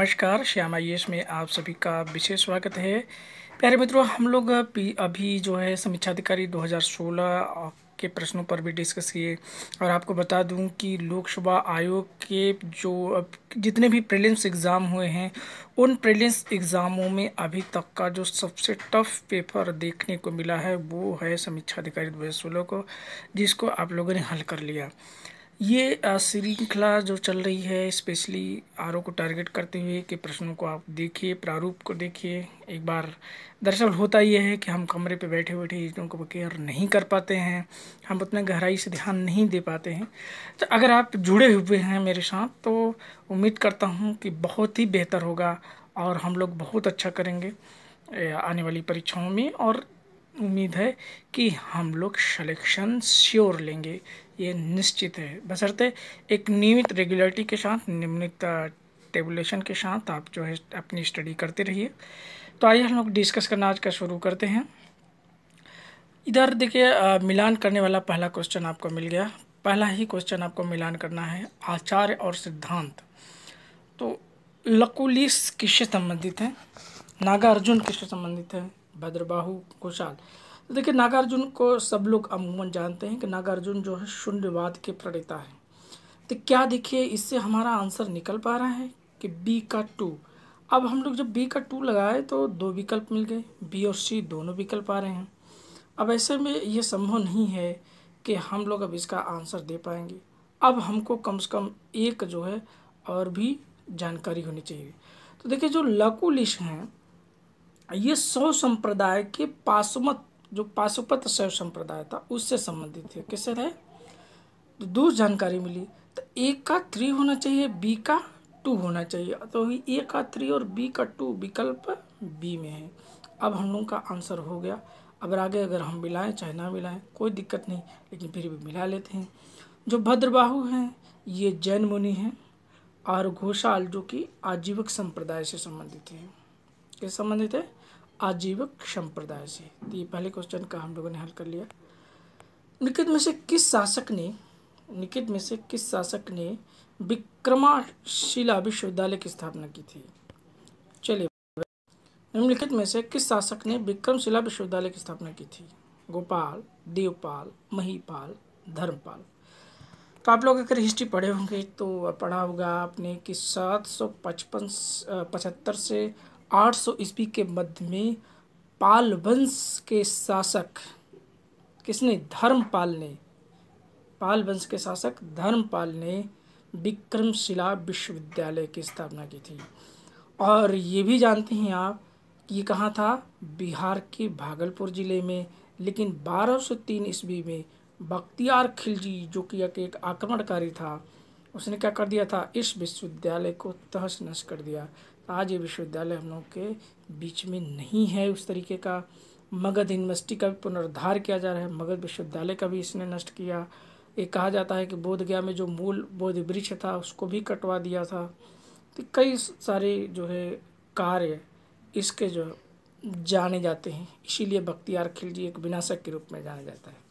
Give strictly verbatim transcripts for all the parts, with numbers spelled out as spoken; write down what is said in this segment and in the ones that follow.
नमस्कार, श्याम आई A S में आप सभी का विशेष स्वागत है। प्यारे मित्रों, हम लोग अभी अभी जो है समीक्षा अधिकारी दो हज़ार सोलह के प्रश्नों पर भी डिस्कस किए और आपको बता दूं कि लोकसभा आयोग के जो अब जितने भी प्रीलिम्स एग्ज़ाम हुए हैं, उन प्रीलिम्स एग्ज़ामों में अभी तक का जो सबसे टफ पेपर देखने को मिला है वो है समीक्षा अधिकारी दो हज़ार सोलह को, जिसको आप लोगों ने हल कर लिया। ये अ, श्रृंखला जो चल रही है स्पेशली आर ओ को टारगेट करते हुए कि प्रश्नों को आप देखिए, प्रारूप को देखिए एक बार। दरअसल होता ये है कि हम कमरे पे बैठे बैठे चीज़ों को केयर नहीं कर पाते हैं, हम उतना गहराई से ध्यान नहीं दे पाते हैं। तो अगर आप जुड़े हुए हैं मेरे साथ तो उम्मीद करता हूँ कि बहुत ही बेहतर होगा और हम लोग बहुत अच्छा करेंगे ए, आने वाली परीक्षाओं में। और उम्मीद है कि हम लोग सिलेक्शन श्योर लेंगे, ये निश्चित है, बशर्ते एक नियमित रेगुलरिटी के साथ, नियमित टेबुलेशन के साथ आप जो है अपनी स्टडी करते रहिए। तो आइए हम लोग डिस्कस करना आज का शुरू करते हैं। इधर देखिए, मिलान करने वाला पहला क्वेश्चन आपको मिल गया। पहला ही क्वेश्चन आपको मिलान करना है, आचार्य और सिद्धांत। तो लकुलिश किससे संबंधित है? नागार्जुन किससे संबंधित है? भद्रबाहु, घोषाल। तो देखिए, नागार्जुन को सब लोग अमूमन जानते हैं कि नागार्जुन जो है शून्यवाद के प्रणेता है। तो क्या देखिए, इससे हमारा आंसर निकल पा रहा है कि बी का टू। अब हम लोग जब बी का टू लगाए तो दो विकल्प मिल गए, बी और सी दोनों विकल्प आ रहे हैं। अब ऐसे में ये संभव नहीं है कि हम लोग अब इसका आंसर दे पाएंगे। अब हमको कम से कम एक जो है और भी जानकारी होनी चाहिए। तो देखिए, जो लकुलिश हैं ये शैव संप्रदाय के पाशुपत जो पाशुपत शैव संप्रदाय था उससे संबंधित है। किससे है? तो दो जानकारी मिली। तो ए का थ्री होना चाहिए, बी का टू होना चाहिए। तो ए का थ्री और बी का टू विकल्प बी में है। अब हम लोग का आंसर हो गया। अब आगे अगर हम मिलाएं चाहे ना मिलाएं कोई दिक्कत नहीं, लेकिन फिर भी मिला लेते हैं। जो भद्रबाहु हैं ये जैन मुनि हैं और घोषाल जो कि आजीवक संप्रदाय से संबंधित है। किससे संबंधित है? आजीवक संप्रदाय से। तो ये पहले क्वेश्चन का हम लोगों ने हल कर लिया। निकित में से किस शासक ने निकित में से किस शासक ने विक्रमशिला विश्वविद्यालय की स्थापना की थी? चलिए, निम्नलिखित में से किस शासक ने विक्रमशिला विश्वविद्यालय की स्थापना की थी? गोपाल, देवपाल, महीपाल, धर्मपाल। तो आप लोग अगर हिस्ट्री पढ़े होंगे तो पढ़ा होगा आपने कि सात सौ पचपन पचहत्तर से आठ सौ ईस्वी के मध्य में पाल वंश के शासक किसने? धर्मपाल ने। पाल वंश के शासक धर्मपाल ने विक्रमशिला विश्वविद्यालय की स्थापना की थी। और ये भी जानते हैं आप कि ये कहाँ था? बिहार के भागलपुर जिले में। लेकिन बारह सौ तीन ईस्वी में बख्तियार खिलजी जो कि एक आक्रमणकारी था, उसने क्या कर दिया था? इस विश्वविद्यालय को तहस नहस कर दिया। आज ये विश्वविद्यालय हम लोग के बीच में नहीं है उस तरीके का। मगध यूनिवर्सिटी का भी पुनरुद्धार किया जा रहा है, मगध विश्वविद्यालय का भी इसने नष्ट किया। ये कहा जाता है कि बोधगया में जो मूल बोधि वृक्ष था उसको भी कटवा दिया था। तो कई सारे जो है कार्य इसके जो जाने जाते हैं, इसीलिए बख्तियार खिलजी एक विनाशक के रूप में जाना जाता है।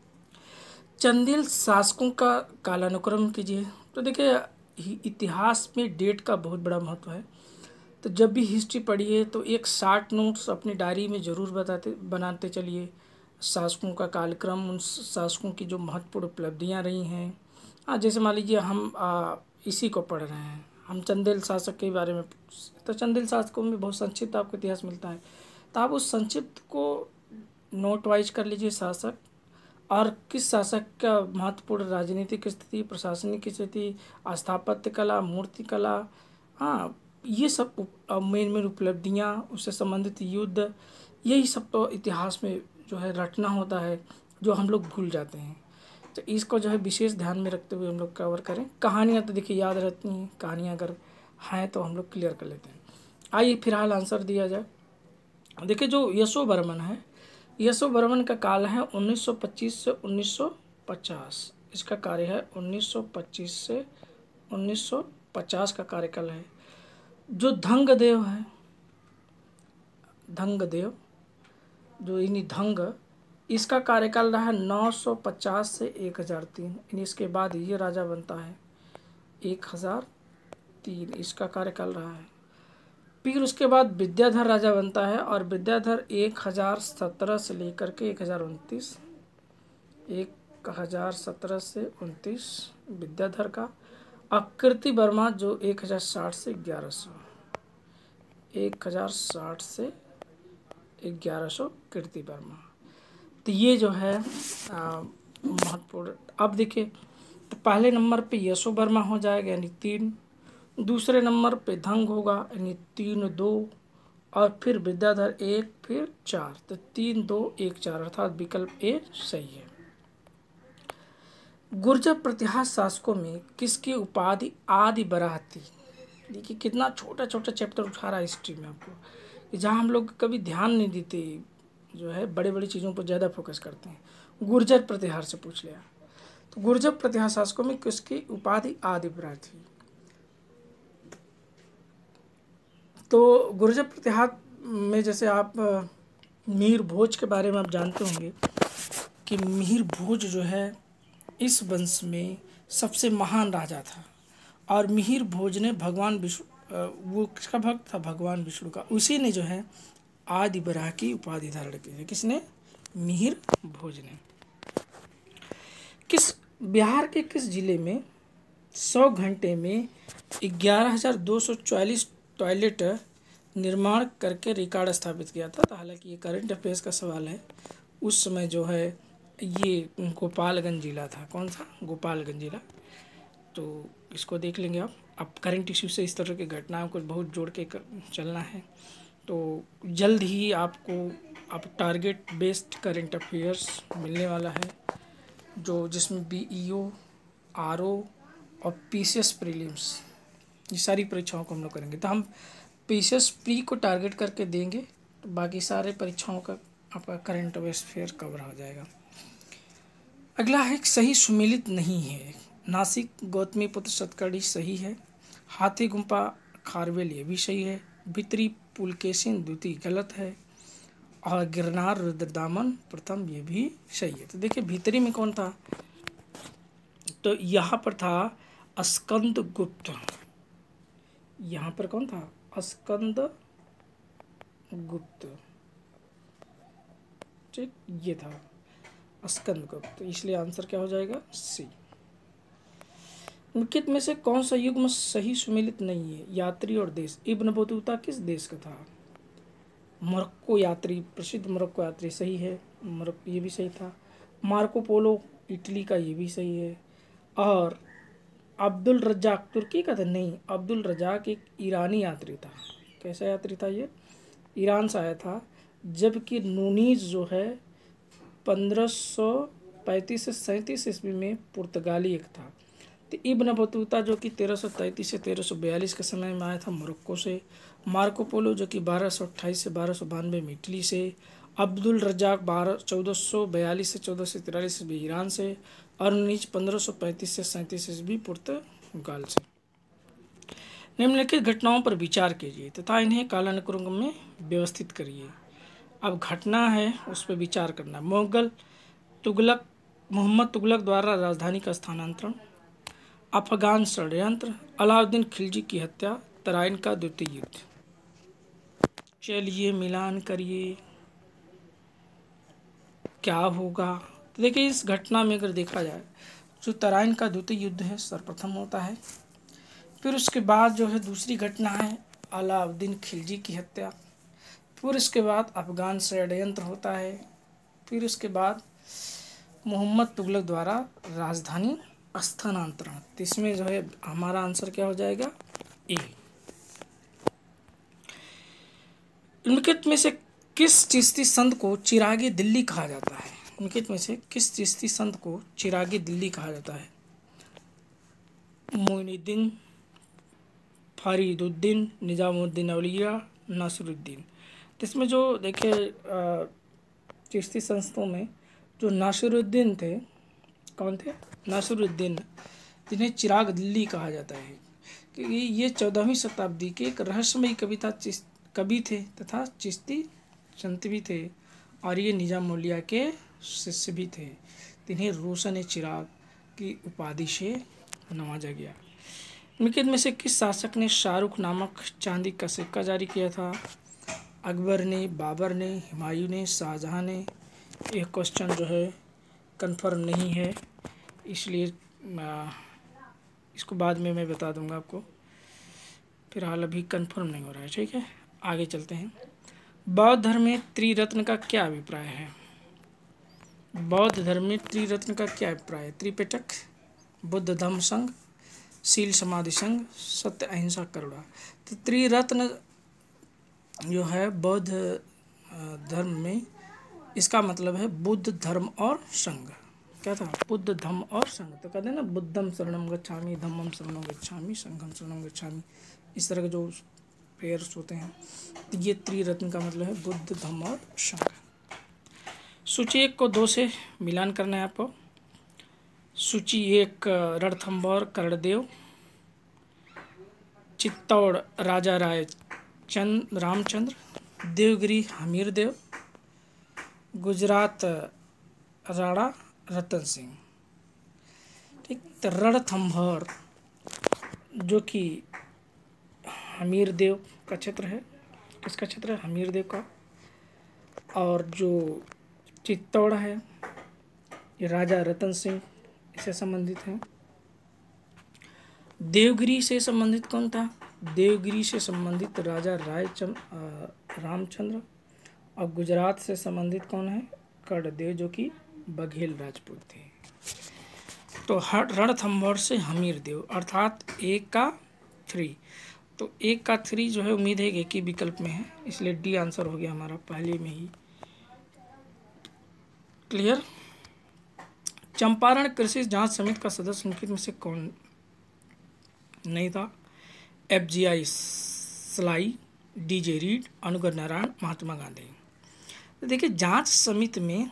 चंदेल शासकों का कालानुक्रम कीजिए। तो देखिए, इतिहास में डेट का बहुत बड़ा महत्व है। तो जब भी हिस्ट्री पढ़िए तो एक शार्ट नोट्स अपनी डायरी में ज़रूर बताते बनाते चलिए। शासकों का कालक्रम, उन शासकों की जो महत्वपूर्ण उपलब्धियां रही हैं। हाँ, जैसे मान लीजिए हम आ, इसी को पढ़ रहे हैं, हम चंदेल शासक के बारे में, तो चंदेल शासकों में बहुत संक्षिप्त आपको इतिहास मिलता है। तो आप उस संक्षिप्त को नोट वाइज कर लीजिए, शासक और किस शासक का महत्वपूर्ण राजनीतिक स्थिति, प्रशासनिक स्थिति, स्थापत्य कला, मूर्ति कला, हाँ ये सब मेन मेन उपलब्धियाँ, उससे संबंधित युद्ध, यही सब तो इतिहास में जो है रटना होता है, जो हम लोग भूल जाते हैं। तो इसको जो है विशेष ध्यान में रखते हुए हम लोग कवर करें। कहानियाँ तो देखिए याद रहती हैं, कहानियाँ अगर हैं तो हम लोग क्लियर कर लेते हैं। आइए फिलहाल आंसर दिया जाए। देखिए, जो यशोवर्मन है, यशोवर्मन का काल है उन्नीस सौ पच्चीस से उन्नीस सौ पचास। इसका कार्य है उन्नीस सौ पच्चीस से उन्नीस सौ पचास का कार्यकाल है। जो धंगदेव है, धंगदेव जो इन्हीं धंग, इसका कार्यकाल रहा है नौ सौ पचास से एक हज़ार तीन। इसके बाद ये राजा बनता है एक हज़ार तीन, इसका कार्यकाल रहा है। फिर उसके बाद विद्याधर राजा बनता है और विद्याधर एक हज़ार सत्रह से लेकर के एक हज़ार उनतीस एक हज़ार सत्रह से उनतीस विद्याधर का। और कीर्ति वर्मा जो एक हज़ार साठ से ग्यारह सौ एक हज़ार साठ से ग्यारह सौ कीर्ति वर्मा। तो ये जो है महत्वपूर्ण। अब देखिए, तो पहले नंबर पे यशो वर्मा हो जाएगा यानी तीन, दूसरे नंबर पे धंग होगा यानी तीन दो, और फिर विद्याधर एक, फिर चार। तो तीन दो एक चार अर्थात विकल्प ए सही है। गुर्जर प्रतिहार शासकों में किसकी उपाधि आदि बराह थी? देखिए कितना छोटा छोटा चैप्टर उठा रहा है हिस्ट्री में आपको, जहाँ हम लोग कभी ध्यान नहीं देते, जो है बड़े बड़ी चीज़ों पर ज़्यादा फोकस करते हैं। गुर्जर प्रतिहार से पूछ लिया, तो गुर्जर प्रतिहार शासकों में किसकी उपाधि आदि बराह थी? तो गुर्जर प्रतिहार में जैसे आप मीर भोज के बारे में आप जानते होंगे कि मीर भोज जो है इस वंश में सबसे महान राजा था, और मिहिर भोज ने भगवान विष्णु, वो किसका भक्त था? भगवान विष्णु का। उसी ने जो है आदि बराह की उपाधि धारण की है। किसने? मिहिर भोज ने। किस बिहार के किस जिले में सौ घंटे में ग्यारह हजार दो सौ चालीस टॉयलेट निर्माण करके रिकॉर्ड स्थापित किया था? तो हालांकि ये करंट अफेयर्स का सवाल है। उस समय जो है ये गोपालगंज जिला था। कौन सा? गोपालगंज जिला। तो इसको देख लेंगे आप। अब करंट इश्यू से इस तरह की घटनाओं को बहुत जोड़ के चलना है। तो जल्द ही आपको आप टारगेट बेस्ड करंट अफेयर्स मिलने वाला है, जो जिसमें बी ई ओ, आर ओ और पी सी एस प्रीलिम्स, ये सारी परीक्षाओं को हम लोग करेंगे। तो हम पी सी एस प्री को टारगेट करके देंगे, तो बाकी सारे परीक्षाओं का आपका करंट अफेयर कवर हो जाएगा। अगला है सही सुमेलित नहीं है। नासिक गौतमीपुत्र सतकर्णी सही है। हाथी गुम्पा खारवेल ये भी सही है। भित्री पुलकेशिन द्वितीय गलत है। और गिरनार रुद्रदामन प्रथम ये भी सही है। तो देखिए भीतरी में कौन था? तो यहाँ पर था स्कंद गुप्त। यहाँ पर कौन था? स्कंद गुप्त। ठीक, ये था स्कंद गुप्त। इसलिए आंसर क्या हो जाएगा? सी। निम्नलिखित में से कौन सा युग्म सही सुमेलित नहीं है? यात्री और देश। इब्न बतूता किस देश का था? मोरक्को यात्री, प्रसिद्ध मोरक्को यात्री सही है। मोरक्को ये भी सही था। मार्को पोलो इटली का, ये भी सही है। और अब्दुल रज्जाक तुर्की का था? नहीं, अब्दुल रज्जाक एक ईरानी यात्री था। कैसा यात्री था ये? ईरान से आया था। जबकि नूनीज जो है पंद्रह सौ पैंतीस से सैंतीस ईस्वी में पुर्तगाली एक था। तो इब्न बतूता जो कि तेरह सौ तैंतीस से तेरह सौ बयालीस के समय में आया था मोरक्को से। मार्को पोलो जो कि बारह सौ अट्ठाईस से बारह सौ बानवे में इटली से। अब्दुल रज्जाक बारह चौदह सौ बयालीस से चौदह सौ तिरालीस ईस्वी ईरान से। और नीच पंद्रह सौ पैंतीस से सैंतीस ईस्वी पुर्तगाल से। निम्नलिखित घटनाओं पर विचार कीजिए तथा इन्हें कालानुक्रम में व्यवस्थित करिए। अब घटना है उस पर विचार करना। मुगल तुगलक मोहम्मद तुगलक द्वारा राजधानी का स्थानांतरण, अफगान षड्यंत्र, अलाउद्दीन खिलजी की हत्या, तराइन का द्वितीय युद्ध। चलिए मिलान करिए क्या होगा। तो देखिए इस घटना में अगर देखा जाए, जो तराइन का द्वितीय युद्ध है सर्वप्रथम होता है। फिर उसके बाद जो है दूसरी घटना है अलाउद्दीन खिलजी की हत्या। फिर उसके बाद अफगान षड्यंत्र होता है। फिर उसके बाद मोहम्मद तुगलक द्वारा राजधानी स्थानांतरण। तो इसमें जो है हमारा आंसर क्या हो जाएगा? ए। निम्नलिखित में से किस चिश्ती संत को चिरागी दिल्ली कहा जाता है? निम्नलिखित में से किस चिश्ती संत को चिरागी दिल्ली कहा जाता है? मोइनुद्दीन, फरीदुद्दीन, निजामुद्दीन औलिया, नासिरुद्दीन। तो इसमें जो देखिए चिश्ती संतों में जो नासिरुद्दीन थे, कौन थे? नासिरुद्दीन, जिन्हें चिराग दिल्ली कहा जाता है, क्योंकि ये चौदहवीं शताब्दी के एक रहस्यमयी कविता कवि थे तथा चिश्ती संत भी थे, और ये निजाम औलिया के शिष्य भी थे। जिन्हें रोशन चिराग की उपाधि से नवाजा गया। निम्नलिखित में से किस शासक ने शाहरुख नामक चांदी का सिक्का जारी किया था? अकबर ने, बाबर ने, हुमायूं ने, शाहजहां ने? यह क्वेश्चन जो है कंफर्म नहीं है, इसलिए आ, इसको बाद में मैं बता दूंगा आपको। फिलहाल अभी कंफर्म नहीं हो रहा है, ठीक है। आगे चलते हैं। बौद्ध धर्म में त्रिरत्न का क्या अभिप्राय है? बौद्ध धर्म में त्रिरत्न का क्या अभिप्राय है? त्रिपिटक, बुद्ध धम्म संघ, शील समाधि संघ, सत्य अहिंसा करुणा। तो त्रिरत्न जो है बौद्ध धर्म में, इसका मतलब है बुद्ध, धर्म और संघ। क्या था? बुद्ध, धम्म और संघ। तो कहते हैं ना, बुद्धम शरणम गच्छामि, धम्मम शरणम गच्छामि, संघम शरणम गच्छामि, इस तरह के जो प्रेयर्स होते हैं। तो ये त्रिरत्न का मतलब है बुद्ध, धम्म और संघ। सूची एक को दो से मिलान करना है आपको। सूची एक रणथंभौर कर्णदेव, चित्तौड़ राजा राय चंद रामचंद्र, देवगिरी हमीरदेव, गुजरात राणा रतन सिंह। ठीक। तो रणथंभौर जो कि हमीरदेव का क्षेत्र है, किसका क्षेत्र है? हमीरदेव का। और जो चित्तौड़ है ये राजा रतन सिंह इससे संबंधित हैं। देवगिरी से संबंधित कौन था? देवगिरी से संबंधित राजा रायचंद रामचंद्र। और गुजरात से संबंधित कौन है? कर्णदेव, जो कि बघेल राजपूत थे। तो रणथंभौर से हमीरदेव, अर्थात एक का थ्री। तो एक का थ्री जो है उम्मीद है एक ही विकल्प में है, इसलिए डी आंसर हो गया हमारा पहले में ही। क्लियर। चंपारण कृषि जांच समिति का सदस्य निम्नलिखित में से कौन नहीं था? एफ जी आई सलाई, D J read, Anugrah Narayan, Mahatma Gandhi. तो देखिए जांच समिति में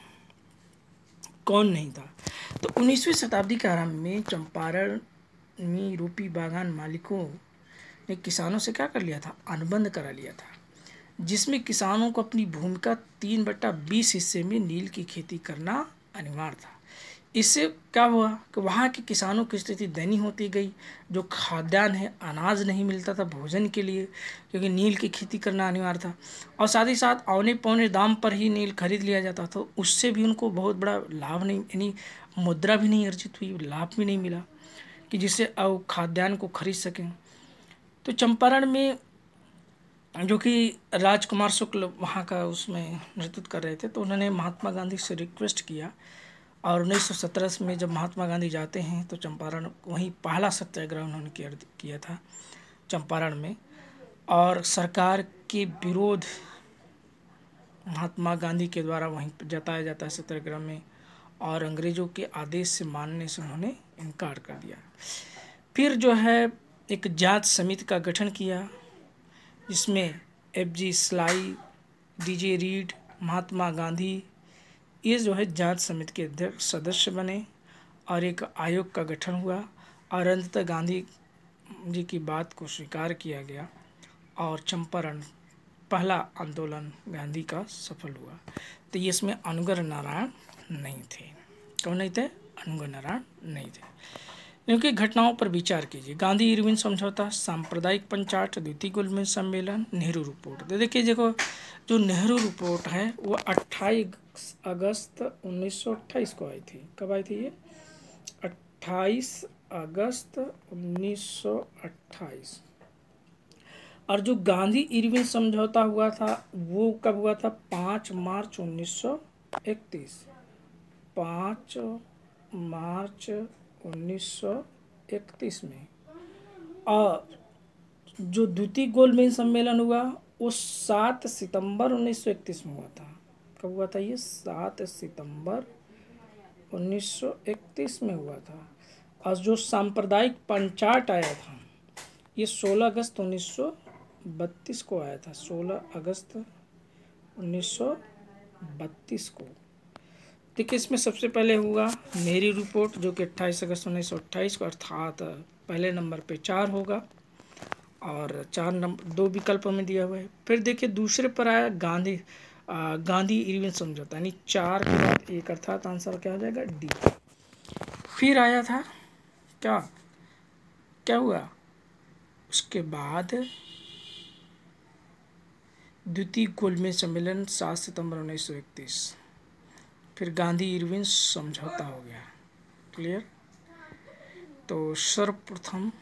कौन नहीं था? तो उन्नीसवीं शताब्दी के आरंभ में चंपारण में रूपी बागान मालिकों ने किसानों से क्या कर लिया था? अनुबंध करा लिया था, जिसमें किसानों को अपनी भूमि का तीन बट्टा बीस हिस्से में नील की खेती करना अनिवार्य था। इससे क्या हुआ कि वहाँ के किसानों की स्थिति दयनीय होती गई। जो खाद्यान्न है, अनाज नहीं मिलता था भोजन के लिए, क्योंकि नील की खेती करना अनिवार्य था। और साथ ही साथ औने पौने दाम पर ही नील खरीद लिया जाता था, उससे भी उनको बहुत बड़ा लाभ नहीं, यानी मुद्रा भी नहीं अर्जित हुई, लाभ भी नहीं मिला कि जिससे अब खाद्यान्न को खरीद सकें। तो चंपारण में जो कि राजकुमार शुक्ल वहाँ का उसमें नेतृत्व कर रहे थे, तो उन्होंने महात्मा गांधी से रिक्वेस्ट किया। और उन्नीस सौ सत्रह में जब महात्मा गांधी जाते हैं तो चंपारण, वहीं पहला सत्याग्रह उन्होंने किया था चंपारण में। और सरकार के विरोध महात्मा गांधी के द्वारा वहीं जताया जाता है सत्याग्रह में, और अंग्रेज़ों के आदेश से मानने से उन्होंने इनकार कर दिया। फिर जो है एक जांच समिति का गठन किया, जिसमें F G Salai, D J Reed, Mahatma Gandhi ये जो है जांच समिति के अध्यक्ष सदस्य बने, और एक आयोग का गठन हुआ। और अंततः गांधी जी की बात को स्वीकार किया गया और चंपारण पहला आंदोलन गांधी का सफल हुआ। तो ये इसमें अनुग्रह नारायण नहीं थे। कौन नहीं थे? अनुग्रह नारायण नहीं थे। क्योंकि घटनाओं पर विचार कीजिए। गांधी इरविन समझौता, सांप्रदायिक पंचाट, द्वितीय गोलमेज सम्मेलन, नेहरू रिपोर्ट। तो देखिए, देखो जो नेहरू रिपोर्ट है वो अट्ठाईस अगस्त उन्नीस सौ अट्ठाईस को आई थी। कब आई थी ये? अट्ठाईस अगस्त उन्नीस सौ अट्ठाईस। और जो गांधी इरविन समझौता हुआ था वो कब हुआ था? पाँच मार्च उन्नीस सौ इकतीस। पाँच मार्च उन्नीस सौ इकतीस में। और जो द्वितीय गोलमेज सम्मेलन हुआ वो सात सितंबर उन्नीस सौ इकतीस में हुआ था। कब हुआ था ये? सात सितंबर उन्नीस सौ इकतीस में हुआ था। और जो सांप्रदायिक पंचाट आया था ये सोलह अगस्त उन्नीस सौ बत्तीस को आया था। सोलह अगस्त उन्नीस सौ बत्तीस को। देखिए, इसमें सबसे पहले हुआ नेहरू रिपोर्ट, जो कि अट्ठाईस अगस्त उन्नीस सौ अट्ठाईस को, अर्थात पहले नंबर पे चार होगा, और चार नंबर दो विकल्पों में दिया हुआ है। फिर देखिए दूसरे पर आया गांधी आ, गांधी इरविन समझौता, यानी चार के बाद एक, अर्थात आंसर क्या हो जाएगा? डी। फिर आया था क्या क्या हुआ? उसके बाद द्वितीय गोलमेज सम्मेलन सात सितंबर उन्नीस सौ इकतीस, फिर गांधी इरविन समझौता हो गया। क्लियर। तो सर्वप्रथम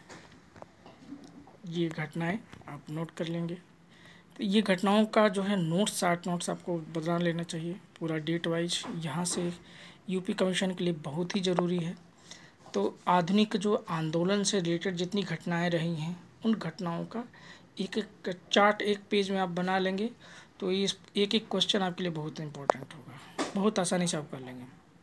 ये घटनाएं आप नोट कर लेंगे। तो ये घटनाओं का जो है नोट्स, आठ नोट्स आपको बना लेना चाहिए पूरा डेट वाइज। यहाँ से यूपी कमीशन के लिए बहुत ही ज़रूरी है। तो आधुनिक जो आंदोलन से रिलेटेड जितनी घटनाएं रही हैं उन घटनाओं का एक एक चार्ट एक पेज में आप बना लेंगे तो ये एक एक क्वेश्चन आपके लिए बहुत इंपॉर्टेंट होगा, बहुत आसानी से आप कर लेंगे।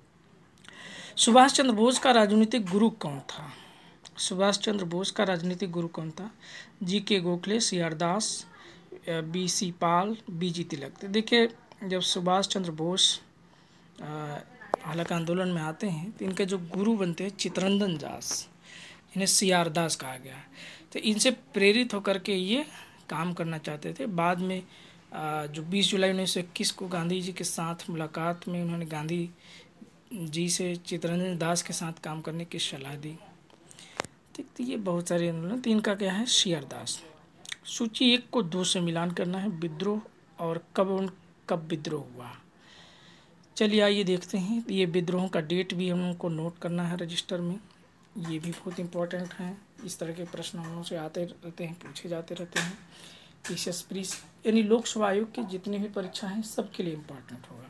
सुभाष चंद्र बोस का राजनीतिक गुरु कौन था? सुभाष चंद्र बोस का राजनीतिक गुरु कौन था? G K Gokhale, C R Das, B C Pal, B G Tilak. तो देखिए, जब सुभाष चंद्र बोस हालांकि आंदोलन में आते हैं तो इनके जो गुरु बनते हैं चित्तरंजन दास, इन्हें सी आर दास कहा गया। तो इनसे प्रेरित होकर के ये काम करना चाहते थे। बाद में जो बीस जुलाई उन्नीस सौ इक्कीस को गांधी जी के साथ मुलाकात में उन्होंने गांधी जी से चित्तरंजन दास के साथ काम करने की सलाह दी। ठीक, तो ये बहुत सारे आंदोलन। तो इनका क्या है? C R Das. सूची एक को दो से मिलान करना है, विद्रोह और कब कब विद्रोह हुआ। चलिए आइए देखते हैं। ये विद्रोह का डेट भी हम लोग को नोट करना है रजिस्टर में, ये भी बहुत इम्पोर्टेंट है। इस तरह के प्रश्न हम लोग से आते रहते हैं, पूछे जाते रहते हैं। पीसीएस प्रीस यानी लोकसभा आयोग की जितनी भी परीक्षा हैं सबके लिए इम्पोर्टेंट होगा।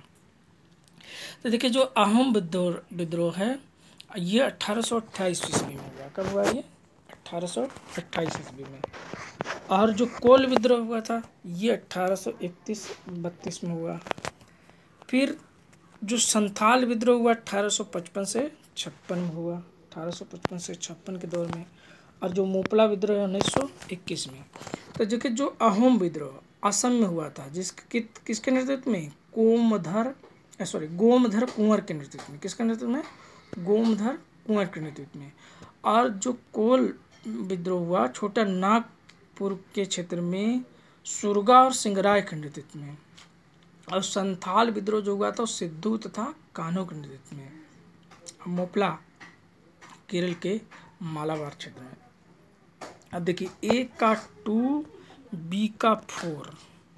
तो देखिए, जो अहम विद्रोह विद्रोह है ये अट्ठारह सौ अट्ठाईस ईस्वी में हुआ। कब हुआ ये? अट्ठारह सौ अट्ठाईस ईस्वी में। और जो कोल विद्रोह हुआ था ये अट्ठारह सौ इकतीस बत्तीस में हुआ। फिर जो संथाल विद्रोह हुआ अट्ठारह सौ पचपन से छप्पन में हुआ, अट्ठारह सौ पचपन से छप्पन के दौर में। और जो मोपला विद्रोह है उन्नीस सौ इक्कीस में। तो देखिए, जो अहोम विद्रोह असम में हुआ था, जिस कि, किसके नेतृत्व में? कोमधर सॉरी गोमधर कुंवर के नेतृत्व में। किसके नेतृत्व में? गोमधर कुंवर के नेतृत्व में। और जो कोल विद्रोह हुआ छोटा नागपुर के क्षेत्र में सुरगा और सिंगराय के नेतृत्व में। और संथाल विद्रोह जो हुआ था सिद्धू तथा कान्हो के नेतृत्व में। मोपला केरल के मालाबार क्षेत्र में। अब देखिए, ए का टू, बी का फोर,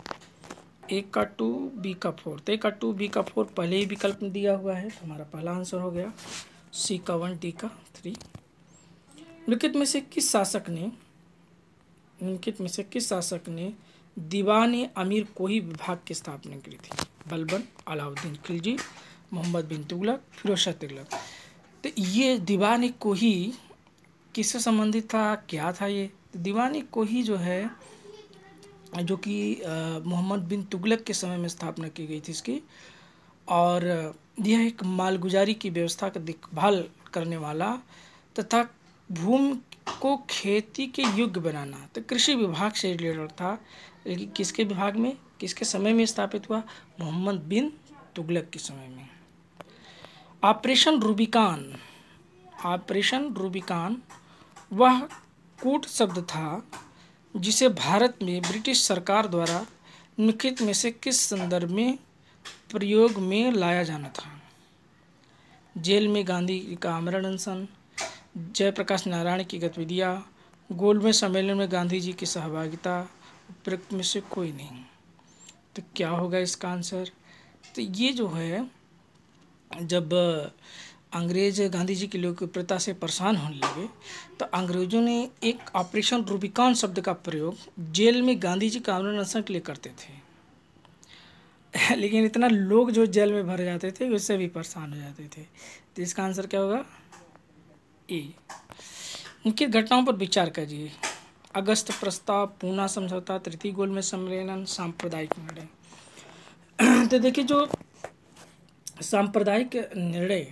ए का टू, बी का फोर। तो ए का टू, बी का फोर पहले ही विकल्प में दिया हुआ है, तो हमारा पहला आंसर हो गया। सी का वन, डी का थ्री। निम्नलिखित में से किस शासक ने निम्नलिखित में से किस शासक ने दीवान अमीर कोही विभाग की स्थापना की थी? बलबन, अलाउद्दीन खिलजी, मोहम्मद बिन तुगलक, फिरोज शाह तुगलक। तो ये दीवान कोही किससे संबंधित था? क्या था ये? तो दीवान कोही जो है, जो कि मोहम्मद बिन तुगलक के समय में स्थापना की गई थी इसकी। और यह एक मालगुजारी की व्यवस्था का देखभाल करने वाला तथा भूमि को खेती के योग्य बनाना, तो कृषि विभाग से रिलेटेड था। लेकिन किसके विभाग में, किसके समय में स्थापित हुआ? मोहम्मद बिन तुगलक के समय में। ऑपरेशन रूबिकान ऑपरेशन रूबिकान वह कूट शब्द था जिसे भारत में ब्रिटिश सरकार द्वारा निम्नलिखित में से किस संदर्भ में प्रयोग में लाया जाना था? जेल में गांधी का आमरण अनशन, जयप्रकाश नारायण की गतिविधियाँ, गोलमेज सम्मेलन में गांधी जी की सहभागिता, उपरोक्त में से कोई नहीं। तो क्या होगा इसका आंसर? तो ये जो है, जब अंग्रेज गांधी जी की लोकप्रियता से परेशान होने लगे तो अंग्रेजों ने एक ऑपरेशन रूबिकान शब्द का प्रयोग जेल में गांधी जी का आमरण अनशन के लिए करते थे। लेकिन इतना लोग जो जेल में भर जाते थे उससे भी परेशान हो जाते थे। तो इसका आंसर क्या होगा? ए। उनकी घटनाओं पर विचार कीजिए। अगस्त प्रस्ताव, पूना समझौता, तृतीय गोलमेज सम्मेलन, सांप्रदायिक निर्णय। तो देखिए, जो सांप्रदायिक निर्णय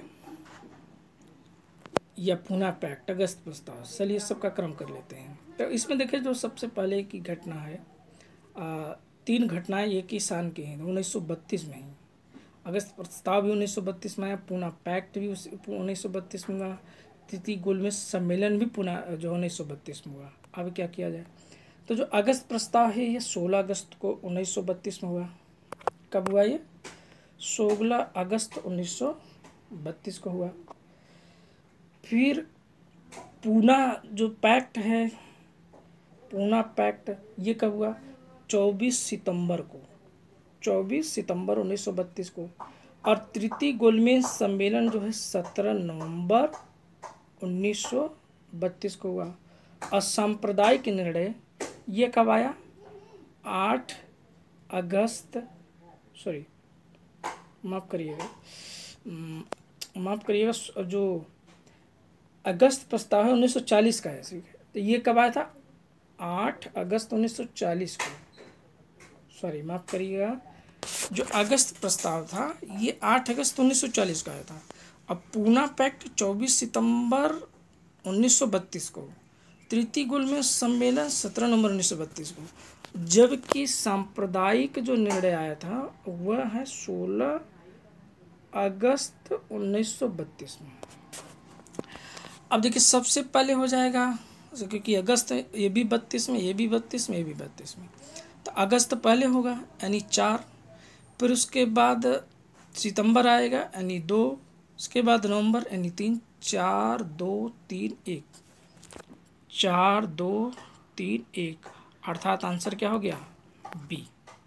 या पूना पैक्ट, अगस्त प्रस्ताव, चलिए सबका क्रम कर लेते हैं। तो इसमें देखिए, जो सबसे पहले की घटना है, आ, तीन घटनाएं एक ही साल की हैं, उन्नीस सौ बत्तीस में ही। अगस्त प्रस्ताव भी उन्नीस सौ बत्तीस में आया, पूना पैक्ट भी उन्नीस सौ बत्तीस में हुआ, तृतीय गोलमेज सम्मेलन भी पुनः जो उन्नीस सौ बत्तीस में हुआ। अब क्या किया जाए? तो जो अगस्त प्रस्ताव है ये सोलह अगस्त को उन्नीस सौ बत्तीस में हुआ। कब हुआ ये? सोलह अगस्त उन्नीस सौ बत्तीस को हुआ। फिर पूना जो पैक्ट है पूना पैक्ट ये कब हुआ? चौबीस सितंबर को, चौबीस सितंबर उन्नीस सौ बत्तीस को। और तृतीय गोलमेज सम्मेलन जो है सत्रह नवंबर उन्नीस सौ बत्तीस को हुआ। और सांप्रदायिक निर्णय ये कब आया? आठ अगस्त, सॉरी माफ़ करिएगा माफ़ करिएगा जो अगस्त प्रस्ताव है उन्नीस सौ चालीस का है, ठीक है। तो ये कब आया था? आठ अगस्त उन्नीस सौ चालीस को, सॉरी माफ़ करिएगा, जो अगस्त प्रस्ताव था ये आठ अगस्त उन्नीस सौ चालीस का आया था। अब पूना पैक्ट चौबीस सितंबर उन्नीस सौ बत्तीस को, तृतीय गोलमेज सम्मेलन सत्रह नवंबर उन्नीस सौ बत्तीस को, जबकि सांप्रदायिक जो निर्णय आया था वह है सोलह अगस्त उन्नीस सौ बत्तीस में। अब देखिए सबसे पहले हो जाएगा, क्योंकि अगस्त ये भी बत्तीस में, ये भी बत्तीस में, ये भी बत्तीस में, तो अगस्त पहले होगा यानी चार, फिर उसके बाद सितंबर आएगा यानी दो, उसके बाद नवंबर यानी तीन, चार दो तीन एक, चार दो तीन एक, अर्थात आंसर क्या हो गया? बी।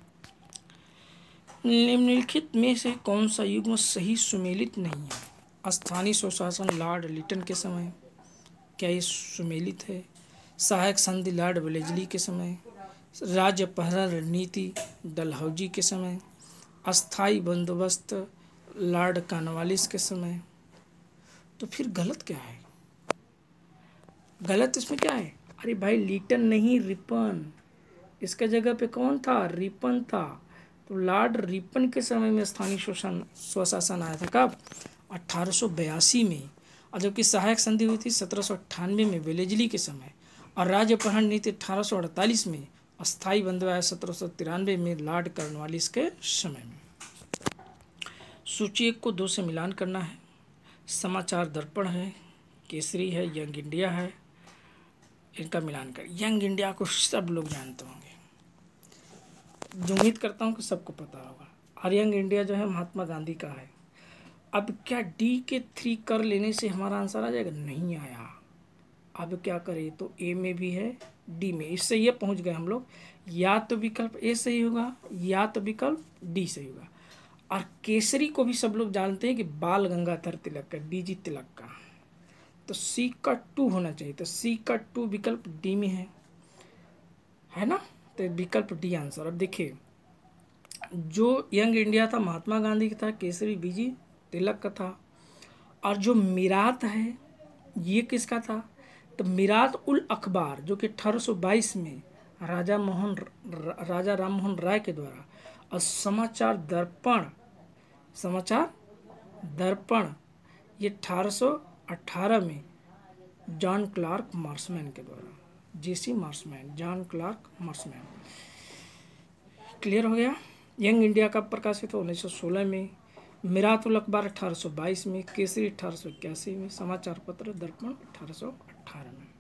निम्नलिखित में से कौन सा युग्म सही सुमेलित नहीं है? स्थानीय स्वशासन लॉर्ड लिटन के समय, क्या ये सुमेलित है? सहायक संधि लॉर्ड वेलेस्ली के समय, राज्य पहरा रणनीति डलहौजी के समय, अस्थाई बंदोबस्त लॉर्ड कॉर्नवालिस के समय। तो फिर गलत क्या है? गलत इसमें क्या है? अरे भाई लिटन नहीं, रिपन। इसके जगह पे कौन था? रिपन था। तो लॉर्ड रिपन के समय में स्थानीय शोषण स्वशासन आया था। कब? अट्ठारह सौ बयासी में। और जबकि सहायक संधि हुई थी सत्रह सौ अट्ठानवे में वेलेस्ली के समय, और राज्य पहरण नीति अठारह सौ अड़तालीस में, अस्थाई बंदोबस्त आया सत्रह सौ तिरानवे में लॉर्ड कॉर्नवालिस के समय में। सूची एक को दो से मिलान करना है। समाचार दर्पण है, केसरी है, यंग इंडिया है, इनका मिलान कर। यंग इंडिया को सब लोग जानते होंगे, जो उम्मीद करता हूँ कि सबको पता होगा। और यंग इंडिया जो है महात्मा गांधी का है। अब क्या डी के थ्री कर लेने से हमारा आंसर आ जाएगा? नहीं आया। अब क्या करें? तो ए में भी है, डी में, इससे ये पहुंच गए हम लोग। या तो विकल्प ए सही होगा या तो विकल्प डी सही होगा। और केसरी को भी सब लोग जानते हैं कि बाल गंगाधर तिलक का, डीजी तिलक का, तो सी का टू होना चाहिए। तो सी का टू विकल्प डी में है, है ना? तो विकल्प डी आंसर। अब देखिए जो यंग इंडिया था महात्मा गांधी का था, केसरी बीजी तिलक का था। और जो मीरात है ये किसका था? तो मीरात उल अखबार जो कि अठारह सौ बाईस में राजा मोहन राजा राम मोहन राय के द्वारा, और समाचार दर्पण समाचार दर्पण ये अठारह सौ अठारह में जॉन क्लार्क मार्समैन के द्वारा, J C Marshman, John Clark Marshman. Clear हो गया? यंग इंडिया कब प्रकाशित हो? उन्नीस सौ सोलह में, मीरात उल अखबार अठारह सौ बाईस में, केसरी अठारह सौ इक्यासी में, समाचार पत्र दर्पण अठारह सौ अठारह में।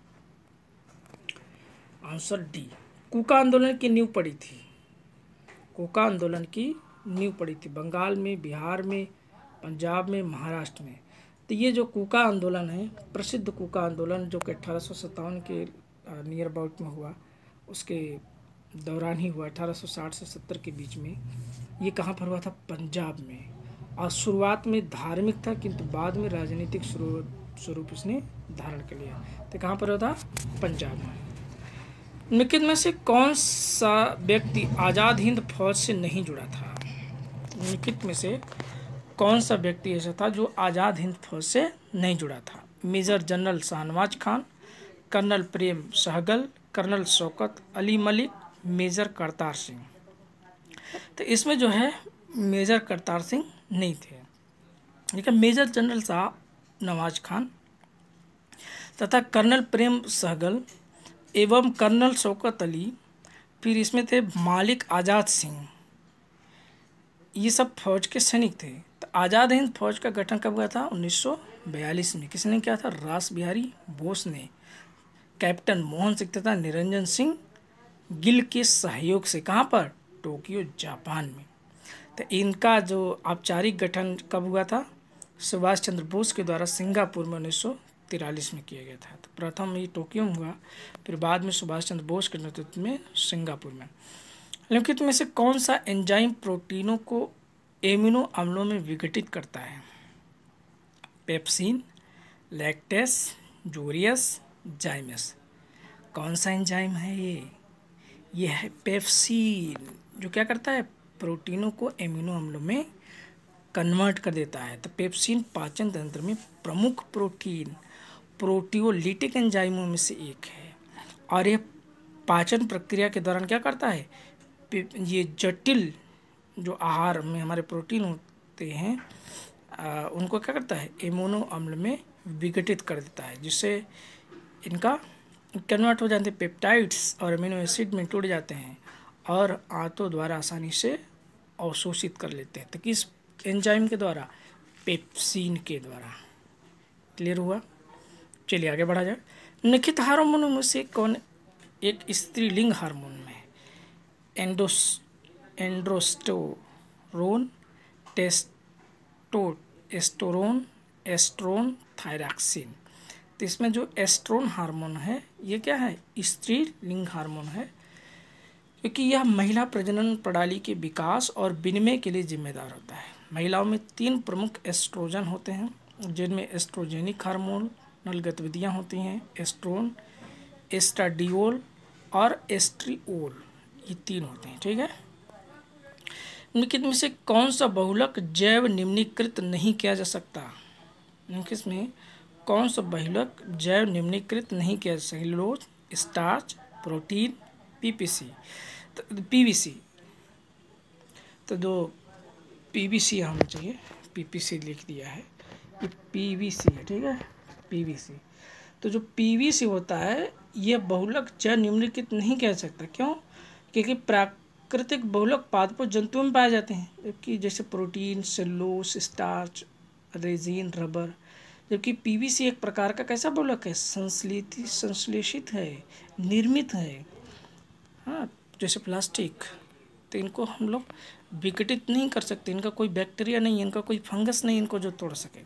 Answer D. कूका आंदोलन की नींव पड़ी थी, कूका आंदोलन की नींव पड़ी थी बंगाल में, बिहार में, पंजाब में, महाराष्ट्र में। तो ये जो कूका आंदोलन है, प्रसिद्ध कूका आंदोलन जो कि अठारह सौ सत्तावन के नियर अबाउट में हुआ, उसके दौरान ही हुआ, अठारह सौ साठ से सत्तर के बीच में। ये कहाँ पर हुआ था? पंजाब में। और शुरुआत में धार्मिक था किंतु बाद में राजनीतिक स्वरूप इसने धारण कर लिया। तो कहाँ पर हुआ था? पंजाब में। निम्नलिखित में से कौन सा व्यक्ति आज़ाद हिंद फौज से नहीं जुड़ा था? निम्नलिखित में से कौन सा व्यक्ति ऐसा था जो आज़ाद हिंद फौज से नहीं जुड़ा था? Major general Shahnawaz Khan, colonel Prem Sahgal, colonel Shaukat Ali Malik, major Kartar Singh. तो इसमें जो है मेजर करतार सिंह नहीं थे। ठीक है, मेजर जनरल शाह नवाज खान तथा कर्नल प्रेम सहगल एवं कर्नल शौकत अली, फिर इसमें थे मालिक आज़ाद सिंह, ये सब फौज के सैनिक थे। तो आज़ाद हिंद फौज का गठन कब हुआ था? उन्नीस सौ बयालीस में। किसने किया था? रास बिहारी बोस ने, कैप्टन मोहन सिंह तथा निरंजन सिंह गिल के सहयोग से। कहाँ पर? टोक्यो, जापान में। तो इनका जो औपचारिक गठन कब हुआ था? सुभाष चंद्र बोस के द्वारा सिंगापुर में उन्नीस सौ तिरालीस में किया गया था। तो प्रथम ये टोक्यो में हुआ, फिर बाद में सुभाष चंद्र बोस के नेतृत्व में सिंगापुर में। निम्नलिखित में से कौन सा एंजाइम प्रोटीनों को एमिनो अम्लों में विघटित करता है? Pepsin, lactase, urease, zymase. कौन सा एंजाइम है ये? ये है पेप्सिन, जो क्या करता है? प्रोटीनों को एमिनो अम्लों में कन्वर्ट कर देता है। तो पेप्सिन पाचन तंत्र में प्रमुख प्रोटीन प्रोटियोलिटिक एंजाइमों में से एक है, और यह पाचन प्रक्रिया के दौरान क्या करता है? ये जटिल जो आहार में हमारे प्रोटीन होते हैं आ, उनको क्या करता है? एमिनो अम्ल में विघटित कर देता है, जिससे इनका कन्वर्ट हो जाते हैं पेप्टाइड्स और अमीनो एसिड में टूट जाते हैं और आंतों द्वारा आसानी से अवशोषित कर लेते हैं। तो किस एंजाइम के द्वारा? पेप्सिन के द्वारा। क्लियर हुआ? चलिए आगे बढ़ा जाए। निम्नलिखित हार्मोनों में से कौन एक स्त्रीलिंग हार्मोन में है? Andros androsterone, testosterone, estrone, thyroxine. तो इसमें जो एस्ट्रोन हार्मोन है ये क्या है? स्त्रीलिंग हार्मोन है, क्योंकि यह महिला प्रजनन प्रणाली के विकास और विनिमय के लिए जिम्मेदार होता है। महिलाओं में तीन प्रमुख एस्ट्रोजन होते हैं, जिनमें एस्ट्रोजेनिक हार्मोनल गतिविधियां होती हैं। एस्ट्रोन, एस्ट्राडियोल और एस्ट्रिओल, ये तीन होते हैं। ठीक है। निम्नलिखित में से कौन सा बहुलक जैव निम्नीकृत नहीं किया जा सकता? निम्नलिखित में कौन सा बहुलक जैव निम्नीकृत नहीं किया जा सकता? Cellulose, starch, protein, PPC. तो पीवीसी, तो जो पीवीसी होना चाहिए, पीपीसी लिख दिया है, ये पीवीसी है। ठीक है, पीवीसी। तो जो पीवीसी होता है ये बहुलक जैव निम्नीकृत नहीं किया जा सकता। क्यों? क्योंकि प्राकृतिक बहुलक पादपों जंतुओं में पाए जाते हैं, जबकि जैसे protein, cellulose, starch, resin, rubber. जबकि पीवीसी एक प्रकार का कैसा बहुलक है? संश्लेषित संश्लेषित है, निर्मित है। हाँ, जैसे प्लास्टिक। तो इनको हम लोग विघटित नहीं कर सकते, इनका कोई बैक्टीरिया नहीं है, इनका कोई फंगस नहीं इनको जो तोड़ सके।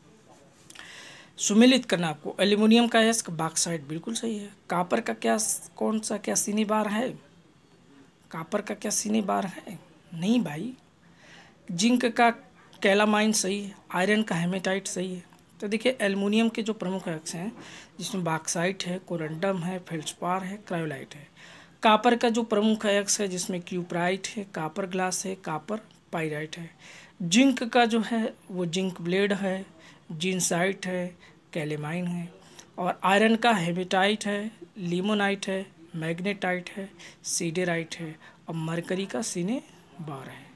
सुमेलित करना आपको। एल्यूमिनियम का एस्क बॉक्साइट, बिल्कुल सही है। कापर का क्या, कौन सा क्या सीनी बार है? कापर का क्या सीनी बार है? नहीं भाई। जिंक का कैलामाइन सही है। आयरन का हेमेटाइट सही है। तो देखिए एल्युमिनियम के जो प्रमुख अयस्क हैं जिसमें बॉक्साइट है, कोरंडम है, फेल्ड्सपार है, क्रायोलाइट है। कापर का जो प्रमुख अयस्क है जिसमें क्यूप्राइट है, कापर ग्लास है, कापर पाइराइट है। जिंक का जो है वो जिंक ब्लेड है, जिंसाइट है, कैलेमाइन है। और आयरन का हेमेटाइट है, लिमोनाइट है, मैग्नेटाइट है, सीडेराइट है। और मरकरी का सीने बार है,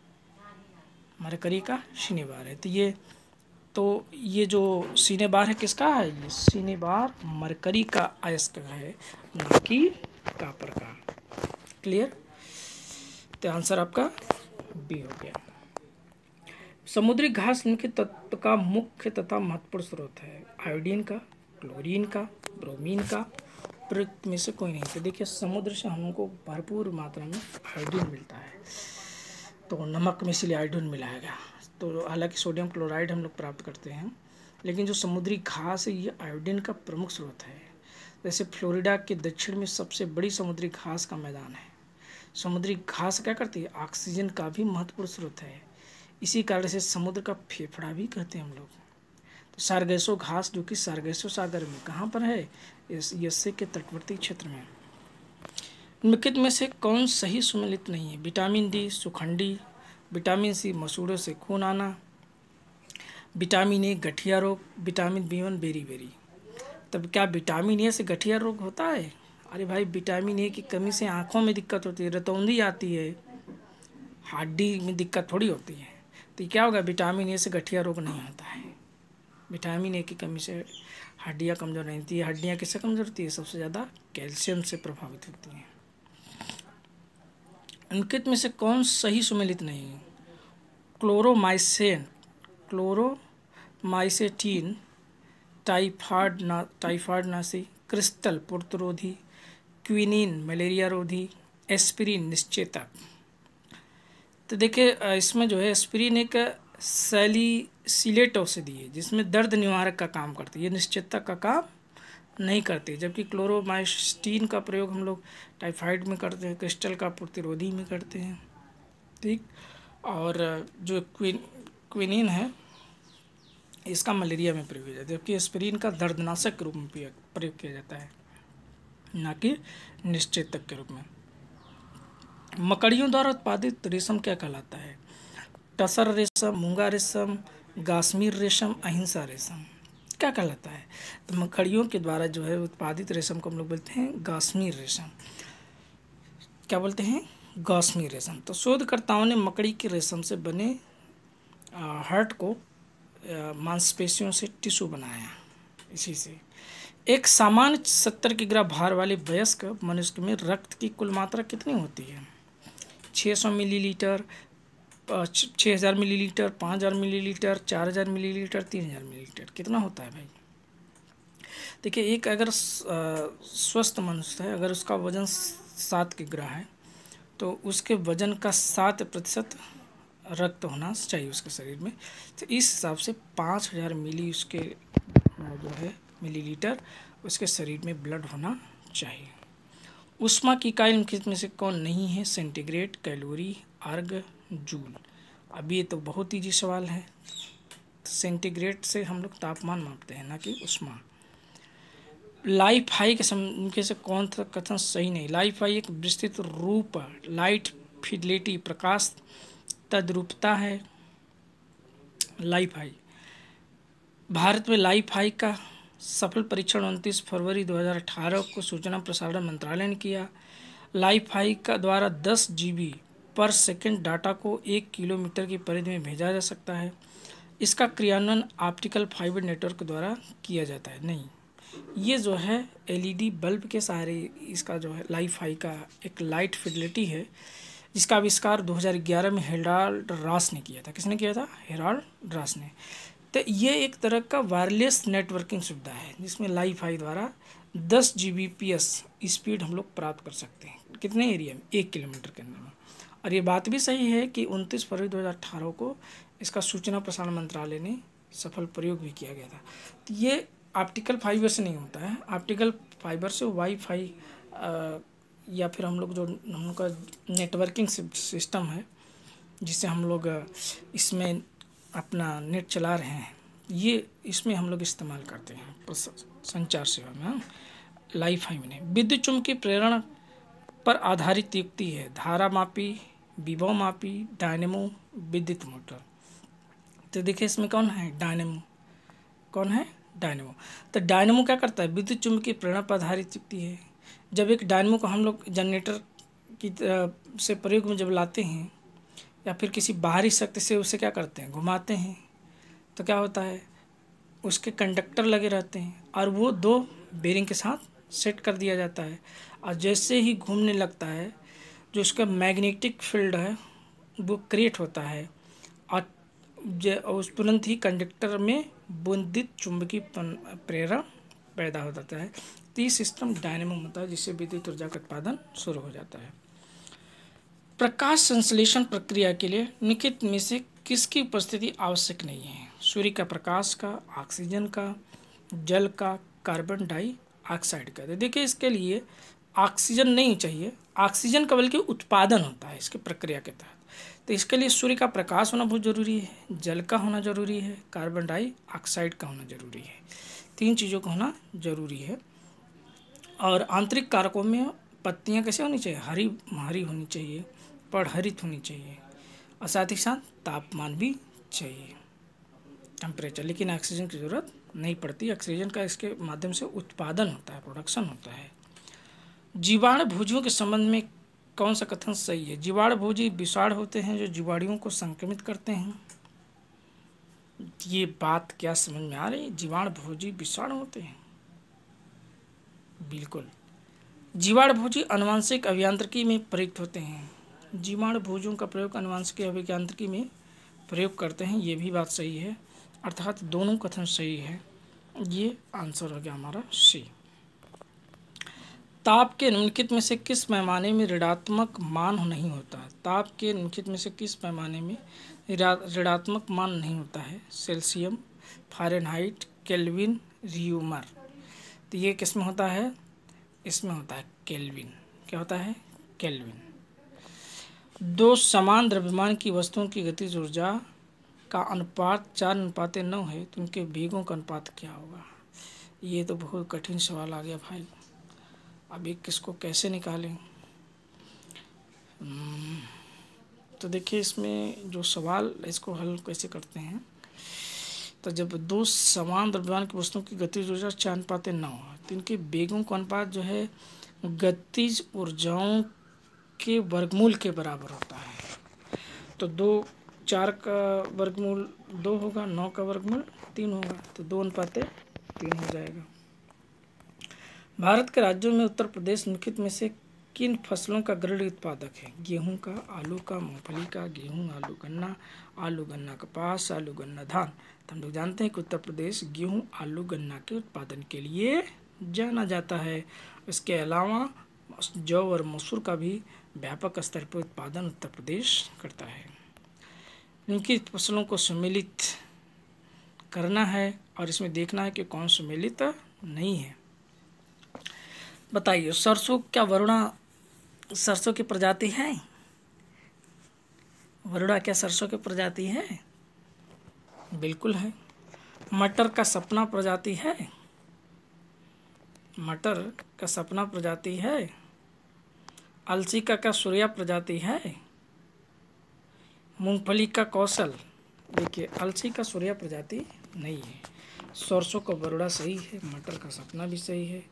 मरकरी का सीने बार है। तो ये तो ये जो सीने बार है किसका है? ये सीने बार मरकरी का अयस्क है, ना कि कापर का। क्लियर? तो आंसर आपका बी हो गया। समुद्री घास निम्नलिखित तत्व का मुख्य तथा महत्वपूर्ण स्रोत है? आयोडीन का, क्लोरीन का, ब्रोमीन का, प्रयुक्त में से कोई नहीं। तो देखिए समुद्र से हमको भरपूर मात्रा में आयोडीन मिलता है, तो नमक में इसलिए आयोडीन मिलाएगा। तो हालांकि सोडियम क्लोराइड हम लोग प्राप्त करते हैं, लेकिन जो समुद्री घास है ये आयोडीन का प्रमुख स्रोत है। जैसे फ्लोरिडा के दक्षिण में सबसे बड़ी समुद्री घास का मैदान है। समुद्री घास क्या करती है? ऑक्सीजन का भी महत्वपूर्ण स्रोत है। इसी कारण से समुद्र का फेफड़ा भी कहते हैं हम लोग। तो सारगैसो घास जो कि सारगैसो सागर में कहाँ पर है? यस्से के तटवर्ती क्षेत्र में। निम्नलिखित में से कौन सही सुमेलित नहीं है? विटामिन डी सुखंडी, विटामिन सी मसूड़ों से खून आना, विटामिन ए गठिया रोग, vitamin B one beriberi. तब क्या विटामिन ए से गठिया रोग होता है? अरे भाई विटामिन ए की कमी से आँखों में दिक्कत होती है, रतौंधी आती है, हड्डी में दिक्कत थोड़ी होती है। तो क्या होगा? विटामिन ए से गठिया रोग नहीं होता है। विटामिन ए की कमी से हड्डियाँ कमज़ोर नहीं होती है। हड्डियाँ किससे कमज़ोर होती है? सबसे ज़्यादा कैल्शियम से प्रभावित होती हैं। निम्नलिखित में से कौन सही सुमेलित नहीं है? क्लोरोमाइसेन, क्लोरोमाइसेटीन, टाइफाइड ना टाइफाइड नासी, क्रिस्टल प्रतिरोधी, क्विनिन मलेरिया रोधी, एस्पिरिन निश्चेतक। तो देखिए इसमें जो है एस्पिरिन एक सैलिसिलेट औषधि है जिसमें दर्द निवारक का काम करती है, ये निश्चितता का काम नहीं करती। जबकि क्लोरोमाइसिन का प्रयोग हम लोग टाइफाइड में करते हैं, क्रिस्टल का प्रतिरोधी में करते हैं, ठीक। और जो क्विन क्विनिन है इसका मलेरिया में प्रयोग किया जाता है, जबकि एस्पिरिन का दर्दनाशक के रूप में प्रयोग किया जाता है, न कि निश्चेतक के रूप में। मकड़ियों द्वारा उत्पादित रेशम क्या कहलाता है? टसर रेशम, मूंगा रेशम, गाश्मीर रेशम, अहिंसा रेशम, क्या कहलाता है? तो मकड़ियों के द्वारा जो है उत्पादित रेशम को हम लोग बोलते हैं गाश्मीर रेशम। क्या बोलते हैं? गाश्मीर रेशम। तो शोधकर्ताओं ने मकड़ी के रेशम से बने हर्ट को मांसपेशियों से टिश्यू बनाया। इसी से एक सामान्य सत्तर किग्रा भार वाले वयस्क मनुष्य में रक्त की कुल मात्रा कितनी होती है? छः सौ मिलीलीटर, छः हज़ार मिलीलीटर, पाँच हज़ार मिलीलीटर, चार हज़ार मिलीलीटर, तीन हज़ार मिलीलीटर, कितना होता है भाई? देखिए, एक अगर स्वस्थ मनुष्य है, अगर उसका वजन सात किग्रा है तो उसके वजन का सात प्रतिशत रक्त होना चाहिए उसके शरीर में। तो इस हिसाब से पाँच हज़ार मिली उसके जो है मिलीलीटर उसके शरीर में ब्लड होना चाहिए। उष्मा की इकाई निम्नलिखित में से कौन नहीं है? Centigrade, calorie, erg, joule. अब ये तो बहुत ईजी सवाल है। सेंटीग्रेड से हम लोग तापमान मापते हैं, ना कि उष्मा। लाइफ हाई के समीपे से कौन सा कथन सही नहीं? लाइफ हाई एक विस्तृत रूप, लाइट फिडिलिटी, प्रकाश तद्रुपता है। लाइफ हाई, भारत में लाइफ हाई का सफल परीक्षण उनतीस फरवरी दो हज़ार अठारह को सूचना प्रसारण मंत्रालय ने किया। लाइफ हाई का द्वारा दस जीबी पर सेकंड डाटा को एक किलोमीटर की परिधि में भेजा जा सकता है। इसका क्रियान्वयन ऑप्टिकल फाइबर नेटवर्क द्वारा किया जाता है। नहीं, ये जो है एलईडी बल्ब के सहारे इसका जो है लाइफ हाई का एक लाइट फिडिलिटी है, जिसका आविष्कार दो हज़ार ग्यारह में हेराल्ड रास ने किया था। किसने किया था? हेराल्ड रास ने। तो ये एक तरह का वायरलेस नेटवर्किंग सुविधा है जिसमें लाइफ हाई द्वारा दस G B P S speed हम लोग प्राप्त कर सकते हैं। कितने एरिया में? एक किलोमीटर के अंदर में। और ये बात भी सही है कि उनतीस फरवरी दो हज़ार अठारह को इसका सूचना प्रसारण मंत्रालय ने सफल प्रयोग भी किया गया था। तो ये ऑप्टिकल फाइबर से नहीं होता है। ऑप्टिकल फाइबर से वाईफाई या फिर हम लोग जो हम लोग का नेटवर्किंग सिस्टम है जिससे हम लोग इसमें अपना नेट चला रहे हैं, ये इसमें हम लोग इस्तेमाल करते हैं संचार सेवा में। लाइफ हाई में विद्युत चुम्बकीय प्रेरण पर आधारित युक्ति है। धारा मापी, विभव मापी, डायनेमो, विद्युत मोटर। तो देखिए इसमें कौन है? डायनेमो। कौन है? डायनेमो। तो डायनेमो क्या करता है? विद्युत चुम्बकीय प्रेरण पर आधारित युक्ति है। जब एक डायनेमो को हम लोग जनरेटर की से प्रयोग में जब लाते हैं या फिर किसी बाहरी शक्ति से उसे क्या करते हैं? घुमाते हैं, तो क्या होता है? उसके कंडक्टर लगे रहते हैं और वो दो बेरिंग के साथ सेट कर दिया जाता है, और जैसे ही घूमने लगता है जो उसका मैग्नेटिक फील्ड है वो क्रिएट होता है और उस तुरंत ही कंडक्टर में विद्युत चुम्बकीय प्रेरण पैदा हो जाता है। तो ये सिस्टम डायनेमो होता है जिससे विद्युत ऊर्जा का उत्पादन शुरू हो जाता है। प्रकाश संश्लेषण प्रक्रिया के लिए निम्नलिखित में से किसकी उपस्थिति आवश्यक नहीं है? सूर्य का प्रकाश का, ऑक्सीजन का, जल का, कार्बन डाइऑक्साइड का। तो देखिए इसके लिए ऑक्सीजन नहीं चाहिए, ऑक्सीजन का बल्कि उत्पादन होता है इसके प्रक्रिया के तहत। तो इसके लिए सूर्य का प्रकाश होना बहुत ज़रूरी है, जल का होना ज़रूरी है, कार्बन डाइऑक्साइड का होना ज़रूरी है। तीन चीज़ों का होना ज़रूरी है। और आंतरिक कारकों में पत्तियाँ कैसे होनी चाहिए? हरी हरी होनी चाहिए, पड़हरित होनी चाहिए, और साथ ही साथ तापमान भी चाहिए, टेम्परेचर। लेकिन ऑक्सीजन की ज़रूरत नहीं पड़ती। ऑक्सीजन का इसके माध्यम से उत्पादन होता है, प्रोडक्शन होता है। जीवाणु भोजियों के संबंध में कौन सा कथन सही है? जीवाणु भोजी विषाणु होते हैं जो जीवाणुओं को संक्रमित करते हैं। ये बात क्या समझ में आ रही है? जीवाणु भोजी विषाणु होते हैं, बिल्कुल। जीवाणु भोजी आनुवंशिक अभियांत्रिकी में प्रयुक्त होते हैं। जीवाणु भोजियों का प्रयोग आनुवंशिक अभियांत्रिकी में प्रयोग करते हैं, ये भी बात सही है। अर्थात दोनों कथन सही है। ये आंसर हो गया हमारा सी। ताप के निम्नलिखित में से किस पैमाने में ऋणात्मक मान नहीं होता? ताप के निम्नलिखित में से किस पैमाने में ऋणा- ऋणात्मक मान नहीं होता है। Celsius, Fahrenheit, Kelvin, Reaumur. तो ये किस में होता है? इसमें होता है केल्विन। क्या होता है? केल्विन। दो समान द्रव्यमान की वस्तुओं की गतिज ऊर्जा का अनुपात चार अनुपाते नौ है तो उनके वेगों का अनुपात क्या होगा? ये तो बहुत कठिन सवाल आ गया भाई। अभी किसको कैसे निकालें? तो देखिए इसमें जो सवाल, इसको हल कैसे करते हैं। तो जब दो समान द्रव्यमान की वस्तुओं की गतिज ऊर्जा चार अनुपाते नौ है तो इनके वेगों का अनुपात जो है गतिज ऊर्जाओं के वर्गमूल के बराबर होता है। तो दो चार का वर्गमूल दो होगा, नौ का वर्गमूल तीन होगा, तो दो अनुपाते तीन हो जाएगा। भारत के राज्यों में उत्तर प्रदेश निम्नलिखित में से किन फसलों का अग्रणी उत्पादक है? गेहूं का, आलू का, मूंगफली का, गेहूं, आलू, गन्ना, आलू, गन्ना, कपास, आलू, गन्ना, धान। तो हम लोग जानते हैं कि उत्तर प्रदेश गेहूं, आलू, गन्ना के उत्पादन के लिए जाना जाता है। इसके अलावा जौ और मसूर का भी व्यापक स्तर पर उत्पादन उत्तर प्रदेश करता है। इनकी फसलों को सम्मिलित करना है और इसमें देखना है कि कौन सम्मिलित नहीं है। बताइए, सरसों क्या वरुणा सरसों की प्रजाति है? वरुणा क्या सरसों की प्रजाति है? बिल्कुल है। मटर का सपना प्रजाति है? मटर का सपना प्रजाति है। अलसी का क्या सूर्या प्रजाति है? मूंगफली का कौशल, देखिए अलसी का सूर्या प्रजाति नहीं है। सरसों का वरुणा सही है, मटर का सपना भी सही है,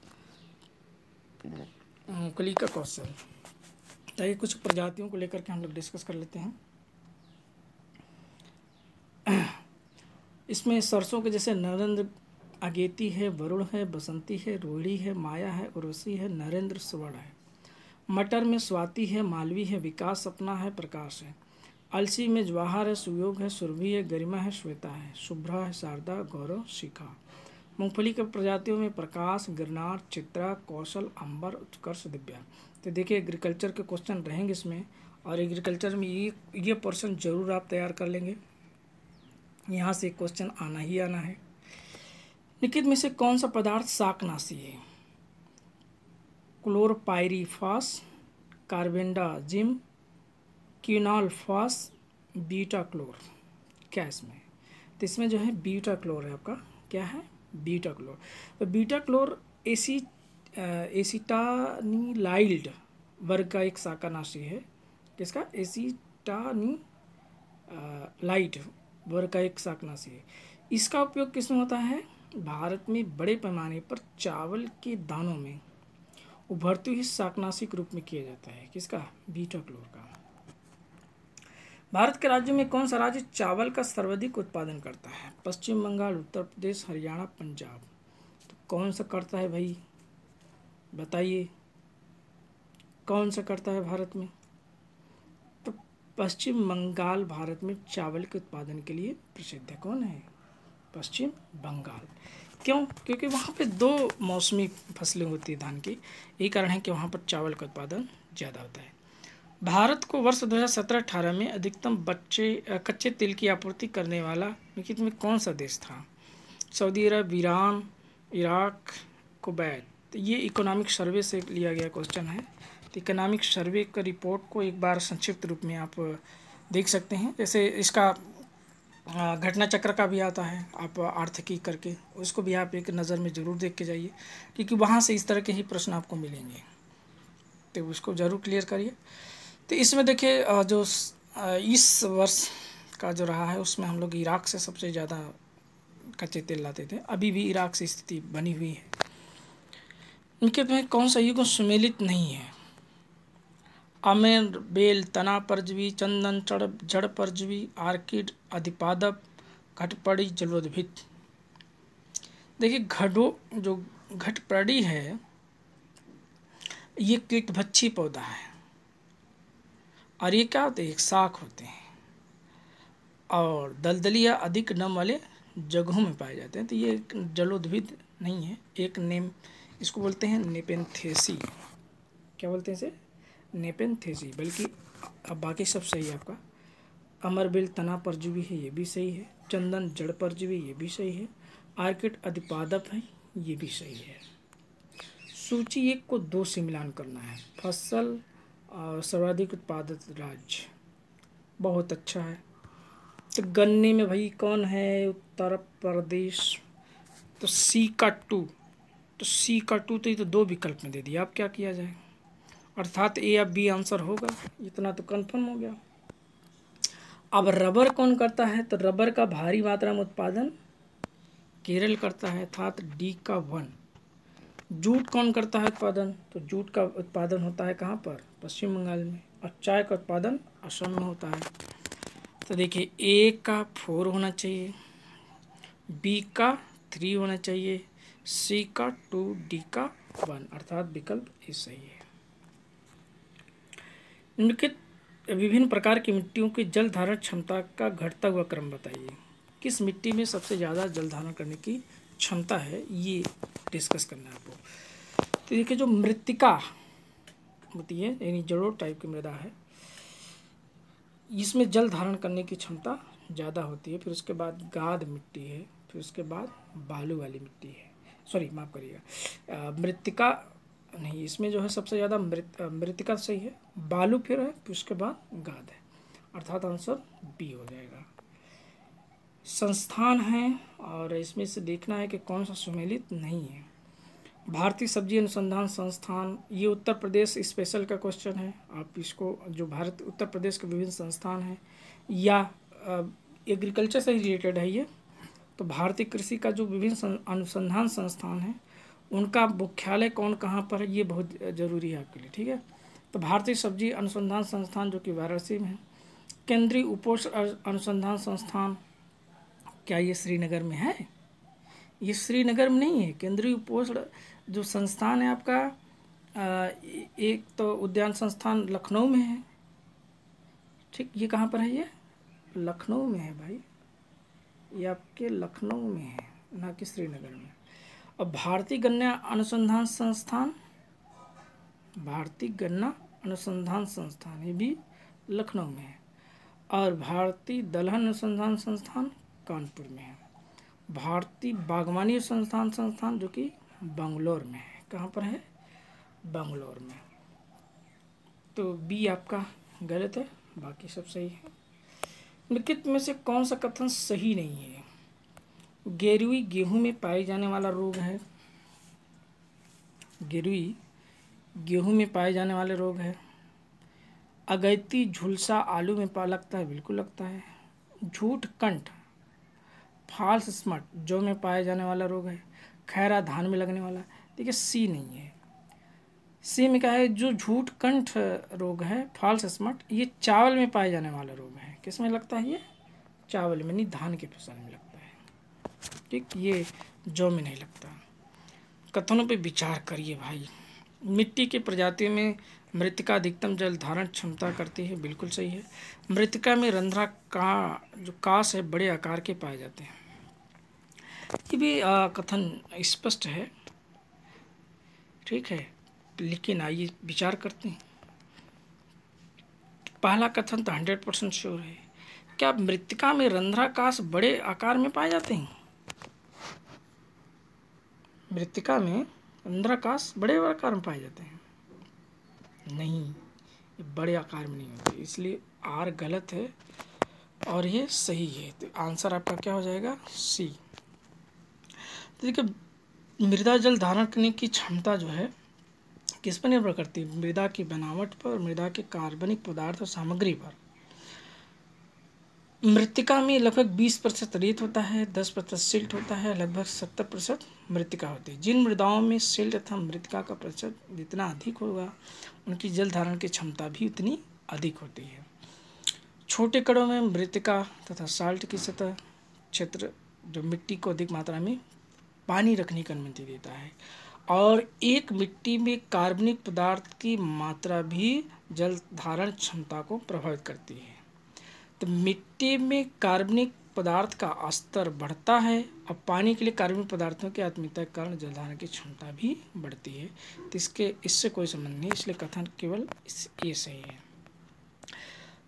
मूंगफली का कौशल। तो ये कुछ प्रजातियों को लेकर के हम लोग डिस्कस कर लेते हैं। इसमें सरसों के जैसे नरेंद्र अगेती है, वरुण है, बसंती है, रोहिणी है, माया है, उर्वशी है, नरेंद्र स्वर्ण है। मटर में स्वाति है, मालवी है, विकास, सपना है, प्रकाश है। अलसी में जवाहर है, सुयोग है, सुरभि है, गरिमा है, श्वेता है, शुभ्रा है, शारदा, गौरव, शिखा। मूंगफली के प्रजातियों में प्रकाश, गिरनार, चित्रा, कौशल, अंबर, उत्कर्ष, दिव्या। तो देखिए एग्रीकल्चर के क्वेश्चन रहेंगे इसमें, और एग्रीकल्चर में ये ये पोर्शन जरूर आप तैयार कर लेंगे। यहाँ से क्वेश्चन आना ही आना है। निम्नलिखित में से कौन सा पदार्थ शाकनाशी है? Chlorpyrifos, carbendazim, quinalphos, butachlor. क्या इसमें? तो इसमें जो है बीटा क्लोर है आपका। क्या है? Butachlor. तो बीटा क्लोर एसी एसिटानिलाइड वर्ग का एक शाकनाशी है। किसका? एसिटानी लाइट वर्ग का एक शाकनाशी है। इसका उपयोग किसमें होता है? भारत में बड़े पैमाने पर चावल के दानों में उभरती हुई शाकनाशी के रूप में किया जाता है। किसका? बीटा क्लोर का। भारत के राज्यों में कौन सा राज्य चावल का सर्वाधिक उत्पादन करता है? पश्चिम बंगाल, उत्तर प्रदेश, हरियाणा, पंजाब। तो कौन सा करता है भाई? बताइए कौन सा करता है भारत में? तो पश्चिम बंगाल भारत में चावल के उत्पादन के लिए प्रसिद्ध है। कौन है? पश्चिम बंगाल। क्यों? क्योंकि वहाँ पे दो मौसमी फसलें होती है धान की। यही कारण है कि वहाँ पर चावल का उत्पादन ज़्यादा होता है। भारत को वर्ष दो हज़ार सत्रह अठारह में अधिकतम बच्चे कच्चे तेल की आपूर्ति करने वाला निम्नलिखित में कौन सा देश था? Saudi Arab, Iran, Iraq, Kuwait. तो ये इकोनॉमिक सर्वे से लिया गया क्वेश्चन है। तो इकोनॉमिक सर्वे का रिपोर्ट को एक बार संक्षिप्त रूप में आप देख सकते हैं। जैसे इसका घटना चक्र का भी आता है, आप आर्थिकी करके उसको भी आप एक नज़र में ज़रूर देख के जाइए, क्योंकि वहाँ से इस तरह के ही प्रश्न आपको मिलेंगे। तो उसको ज़रूर क्लियर करिए। तो इसमें देखिए जो इस वर्ष का जो रहा है उसमें हम लोग इराक से सबसे ज़्यादा कच्चे तेल लाते थे। अभी भी इराक से स्थिति बनी हुई है। इनके में कौन सा युग सुमेलित नहीं है? आमेर, बेल, तना परजीवी, चंदन, चढ़ जड़ परजीवी, आर्किड, अधिपादप, घटपड़ी, जलोद्भिद। देखिए घटो जो घटपड़ी है ये कीटभक्षी पौधा है, और ये क्या होते हैं? एक शाख होते हैं, और दलदली या अधिक नम वाले जगहों में पाए जाते हैं। तो ये जलोद्भिद नहीं है, एक नेम इसको बोलते हैं नेपेंथेसी। क्या बोलते हैं इसे? नेपेंथेसी। बल्कि अब बाकी सब सही है आपका। अमरबेल तना परजीवी है, ये भी सही है। चंदन जड़ परजीवी, ये भी सही है। आर्किड अधिपादप है, ये भी सही है। सूची एक को दो से मिलान करना है। फसल और सर्वाधिक उत्पादित राज्य, बहुत अच्छा है। तो गन्ने में भाई कौन है? उत्तर प्रदेश। तो सी का टू, तो सी का टू तो ये तो दो विकल्प में दे दिया, अब क्या किया जाए? अर्थात ए या बी आंसर होगा, इतना तो कंफर्म हो गया। अब रबर कौन करता है? तो रबर का भारी मात्रा में उत्पादन केरल करता है, अर्थात डी का वन। जूट कौन करता है उत्पादन? तो जूट का उत्पादन होता है कहाँ पर? पश्चिम बंगाल में। और चाय का उत्पादन असम में होता है। तो देखिए ए का फोर होना चाहिए, बी का थ्री होना चाहिए, सी का टू, डी का वन, अर्थात विकल्प ए सही है। निम्नलिखित विभिन्न प्रकार की मिट्टियों की जल धारण क्षमता का घटता हुआ क्रम बताइए। किस मिट्टी में सबसे ज़्यादा जल धारण करने की क्षमता है, ये डिस्कस करना है आपको। तो देखिए जो मृत्तिका होती है, यानी जड़ों टाइप की मृदा है, इसमें जल धारण करने की क्षमता ज़्यादा होती है। फिर उसके बाद गाद मिट्टी है, फिर उसके बाद बालू वाली मिट्टी है, सॉरी माफ़ करिएगा, मृत्तिका नहीं, इसमें जो है सबसे ज़्यादा मृत मृत्तिका सही है, बालू फिर है, फिर उसके बाद गाद है, अर्थात आंसर बी हो जाएगा। संस्थान है और इसमें से देखना है कि कौन सा सुमेलित नहीं है। भारतीय सब्जी अनुसंधान संस्थान, ये उत्तर प्रदेश स्पेशल का क्वेश्चन है। आप इसको, जो भारत उत्तर प्रदेश के विभिन्न संस्थान हैं या एग्रीकल्चर से रिलेटेड है ये, तो भारतीय कृषि का जो विभिन्न अनुसंधान संस्थान है उनका मुख्यालय कौन कहाँ पर है, ये बहुत ज़रूरी है आपके लिए, ठीक है। तो भारतीय सब्जी अनुसंधान संस्थान जो कि वाराणसी में है। केंद्रीय उपोष्ण अनुसंधान संस्थान, क्या ये श्रीनगर में है? ये श्रीनगर में नहीं है। केंद्रीय उपोष्ण जो संस्थान है आपका, एक तो उद्यान संस्थान लखनऊ में है, ठीक। ये कहाँ पर है? ये लखनऊ में है भाई, ये आपके लखनऊ में है, ना कि श्रीनगर में। और भारतीय गन्ना अनुसंधान संस्थान, भारतीय गन्ना अनुसंधान संस्थान, ये भी लखनऊ में है। और भारतीय दलहन अनुसंधान संस्थान कानपुर में है। भारतीय बागवानी संस्थान संस्थान जो कि बंगलोर में है। कहाँ पर है? बंगलोर में। तो बी आपका गलत है, बाकी सब सही है। निम्नलिखित में से कौन सा कथन सही नहीं है? गेरुई गेहूं में पाए जाने वाला रोग है। गेरुई गेहूं में पाए जाने वाले रोग है। अगैती झुलसा आलू में पा लगता है, बिल्कुल लगता है। झूठ कंठ फाल्स स्मट जौ में पाए जाने वाला रोग है। खैरा धान में लगने वाला, देखिए सी नहीं है। सी में क्या है? जो झूठ कंठ रोग है, फाल्स स्मट, ये चावल में पाए जाने वाला रोग है। किस में लगता है? ये चावल में, नहीं धान की फसल में लगता है, ठीक। ये जौ में नहीं लगता। कथनों पे विचार करिए भाई। मिट्टी की प्रजातियों में मृत्तिका अधिकतम जल धारण क्षमता करती है, बिल्कुल सही है। मृत्तिका में रंध्रा का जो कास है बड़े आकार के पाए जाते हैं, ये भी आ, कथन स्पष्ट है, ठीक है। लेकिन आइए विचार करते हैं। पहला कथन तो हंड्रेड परसेंट श्योर है। क्या मृत्तिका में रंध्रा कास बड़े आकार में पाए जाते हैं? मृत्तिका में रंध्राकाश बड़े आकार में पाए जाते हैं? नहीं, ये बड़े आकार में नहीं होते, इसलिए आर गलत है और ये सही है। तो आंसर आपका क्या हो जाएगा? सी। तो देखिए मृदा जल धारण करने की क्षमता जो है किस पर निर्भर करती है? मृदा की बनावट पर, मृदा के कार्बनिक पदार्थ और सामग्री पर। मृत्तिका में लगभग बीस प्रतिशत रेत होता है, दस प्रतिशत सिल्ट होता है, लगभग सत्तर प्रतिशत मृत्तिका होती है। जिन मृदाओं में सिल्ट तथा मृत्तिका का प्रतिशत जितना अधिक होगा उनकी जल धारण की क्षमता भी उतनी अधिक होती है। छोटे कणों में मृत्तिका तथा साल्ट की सतह क्षेत्र जो मिट्टी को अधिक मात्रा में पानी रखने की अनुमति देता है, और एक मिट्टी में कार्बनिक पदार्थ की मात्रा भी जल धारण क्षमता को प्रभावित करती है। तो मिट्टी में कार्बनिक पदार्थ का स्तर बढ़ता है और पानी के लिए कार्बनिक पदार्थों की आत्मीयता के कारण जल धारण की क्षमता भी बढ़ती है। तो इसके इससे कोई संबंध नहीं, इसलिए कथन केवल इस ये सही है।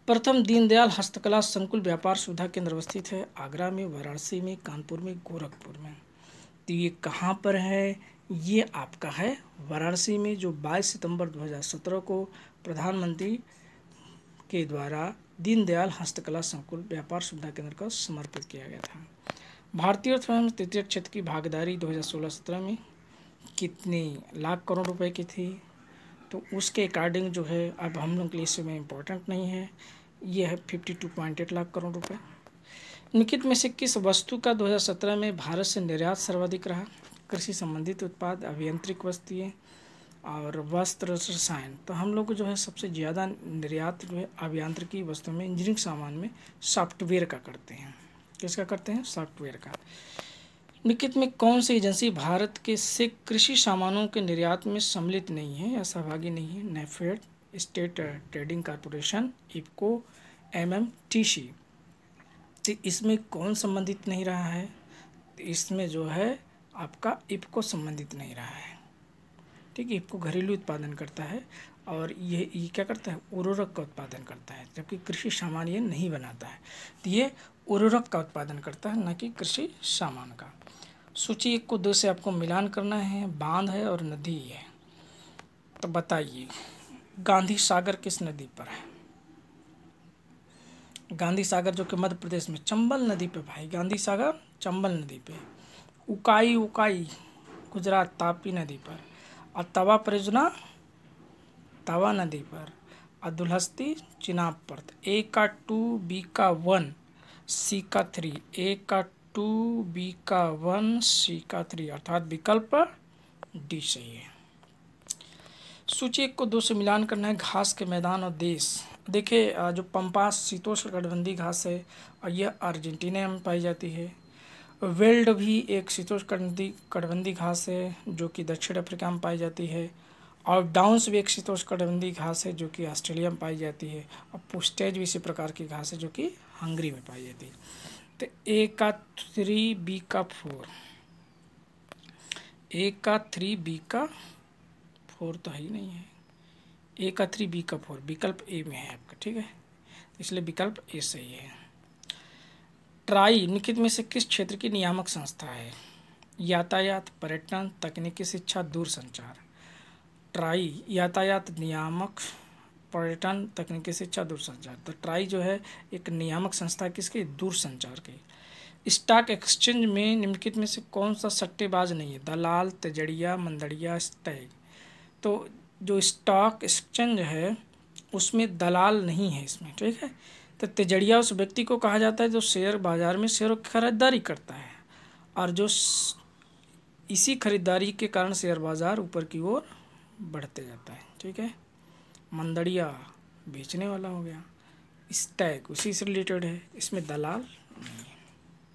प्रथम दीनदयाल हस्तकला संकुल व्यापार सुविधा केंद्र अवस्थित है आगरा में, वाराणसी में, कानपुर में, गोरखपुर में। तो ये कहाँ पर है? ये आपका है वाराणसी में, जो बाईस सितंबर दो हज़ार सत्रह को प्रधानमंत्री के द्वारा दीनदयाल हस्तकला संकुल व्यापार सुविधा केंद्र को समर्पित किया गया था। भारतीय अर्थव्यवस्था में तृतीय क्षेत्र की भागीदारी दो हज़ार सोलह सत्रह में कितने लाख करोड़ रुपए की थी? तो उसके अकॉर्डिंग जो है, अब हम लोग के लिए इसमें इम्पोर्टेंट नहीं है, ये है बावन पॉइंट आठ लाख करोड़ रुपए। निम्नलिखित में से किस वस्तु का दो हज़ार सत्रह में भारत से निर्यात सर्वाधिक रहा? कृषि संबंधित उत्पाद, अभियांत्रिक वस्तुएं और वस्त्र, रसायन। तो हम लोग को जो है सबसे ज़्यादा निर्यात जो है अभियांत्रिकी वस्तुओं में, इंजीनियरिंग सामान में सॉफ्टवेयर का करते हैं। किसका करते हैं? सॉफ्टवेयर का। निम्नलिखित में कौन सी एजेंसी भारत के से कृषि सामानों के निर्यात में सम्मिलित नहीं है या सहभागी नहीं है? NAFED, State Trading Corporation, IFFCO, MMTC. तो इसमें कौन संबंधित नहीं रहा है? तो इसमें जो है आपका इफको संबंधित नहीं रहा है। ठीक है, इफको घरेलू उत्पादन करता है और ये ये क्या करता है? उर्वरक का उत्पादन करता है, जबकि कृषि सामान ये नहीं बनाता है। तो ये उर्वरक का उत्पादन करता है, न कि कृषि सामान का। सूची एक को दो से आपको मिलान करना है। बांध है और नदी है, तो बताइए गांधी सागर किस नदी पर है? गांधी सागर जो कि मध्य प्रदेश में चंबल नदी पे भाई, गांधी सागर चंबल नदी पे। उकाई उकाई गुजरात तापी नदी पर। और तवा परियोजना तवा नदी पर। और दुलहस्ती चिनाब पर। ए का टू, बी का वन, सी का थ्री। ए का टू, बी का वन, सी का थ्री, अर्थात विकल्प डी सही है। सूची एक को दो से मिलान करना है। घास के मैदान और देश। देखिए, जो पंपास शीतोष्णकटिबंधीय घास है और यह अर्जेंटीना में पाई जाती है। वेल्ड भी एक शीतोष्णकटिबंधीय कटिबंधीय घास है जो कि दक्षिण अफ्रीका में पाई जाती है। और डाउन्स भी एक शीतोष्णकटिबंधीय घास है जो कि ऑस्ट्रेलिया में पाई जाती है। और पुस्टेज भी इसी प्रकार की घास है जो कि हंगरी में पाई जाती है। तो ए का थ्री, बी का फोर। ए का थ्री, बी का फोर तो है ही नहीं है। ए का थ्री, बी का फोर, विकल्प ए में है आपका। ठीक है, इसलिए विकल्प ए सही है। ट्राई निम्नलिखित में से किस क्षेत्र की नियामक संस्था है? यातायात, पर्यटन, तकनीकी शिक्षा, दूरसंचार। ट्राई यातायात नियामक, पर्यटन, तकनीकी शिक्षा, दूरसंचार। तो ट्राई जो है एक नियामक संस्था किसकी? दूरसंचार की। स्टॉक एक्सचेंज में निम्नलिखित में से कौन सा सट्टेबाज नहीं है? दलाल, तेजड़िया, मंदड़िया, स्टैग। तो जो स्टॉक एक्सचेंज है उसमें दलाल नहीं है इसमें। ठीक है, तो तेजड़िया उस व्यक्ति को कहा जाता है जो शेयर बाजार में शेयरों की खरीदारी करता है और जो इसी खरीदारी के कारण शेयर बाजार ऊपर की ओर बढ़ते जाता है। ठीक है, मंदड़िया बेचने वाला हो गया, स्टैक उसी से रिलेटेड है, इसमें दलाल नहीं है।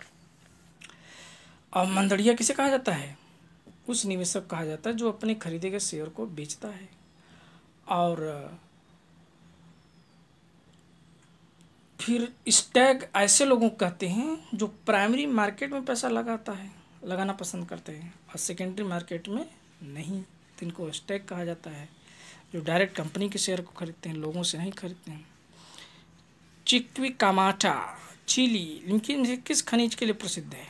और मंदड़िया किसे कहा जाता है? उस निवेशक कहा जाता है जो अपने खरीदे गए शेयर को बेचता है। और फिर स्टैग ऐसे लोगों को कहते हैं जो प्राइमरी मार्केट में पैसा लगाता है, लगाना पसंद करते हैं, और सेकेंडरी मार्केट में नहीं, तो इनको स्टैग कहा जाता है। जो डायरेक्ट कंपनी के शेयर को खरीदते हैं, लोगों से नहीं खरीदते हैं। चिक्वी कामाटा चिली निम्नलिखित किस खनिज के लिए प्रसिद्ध है?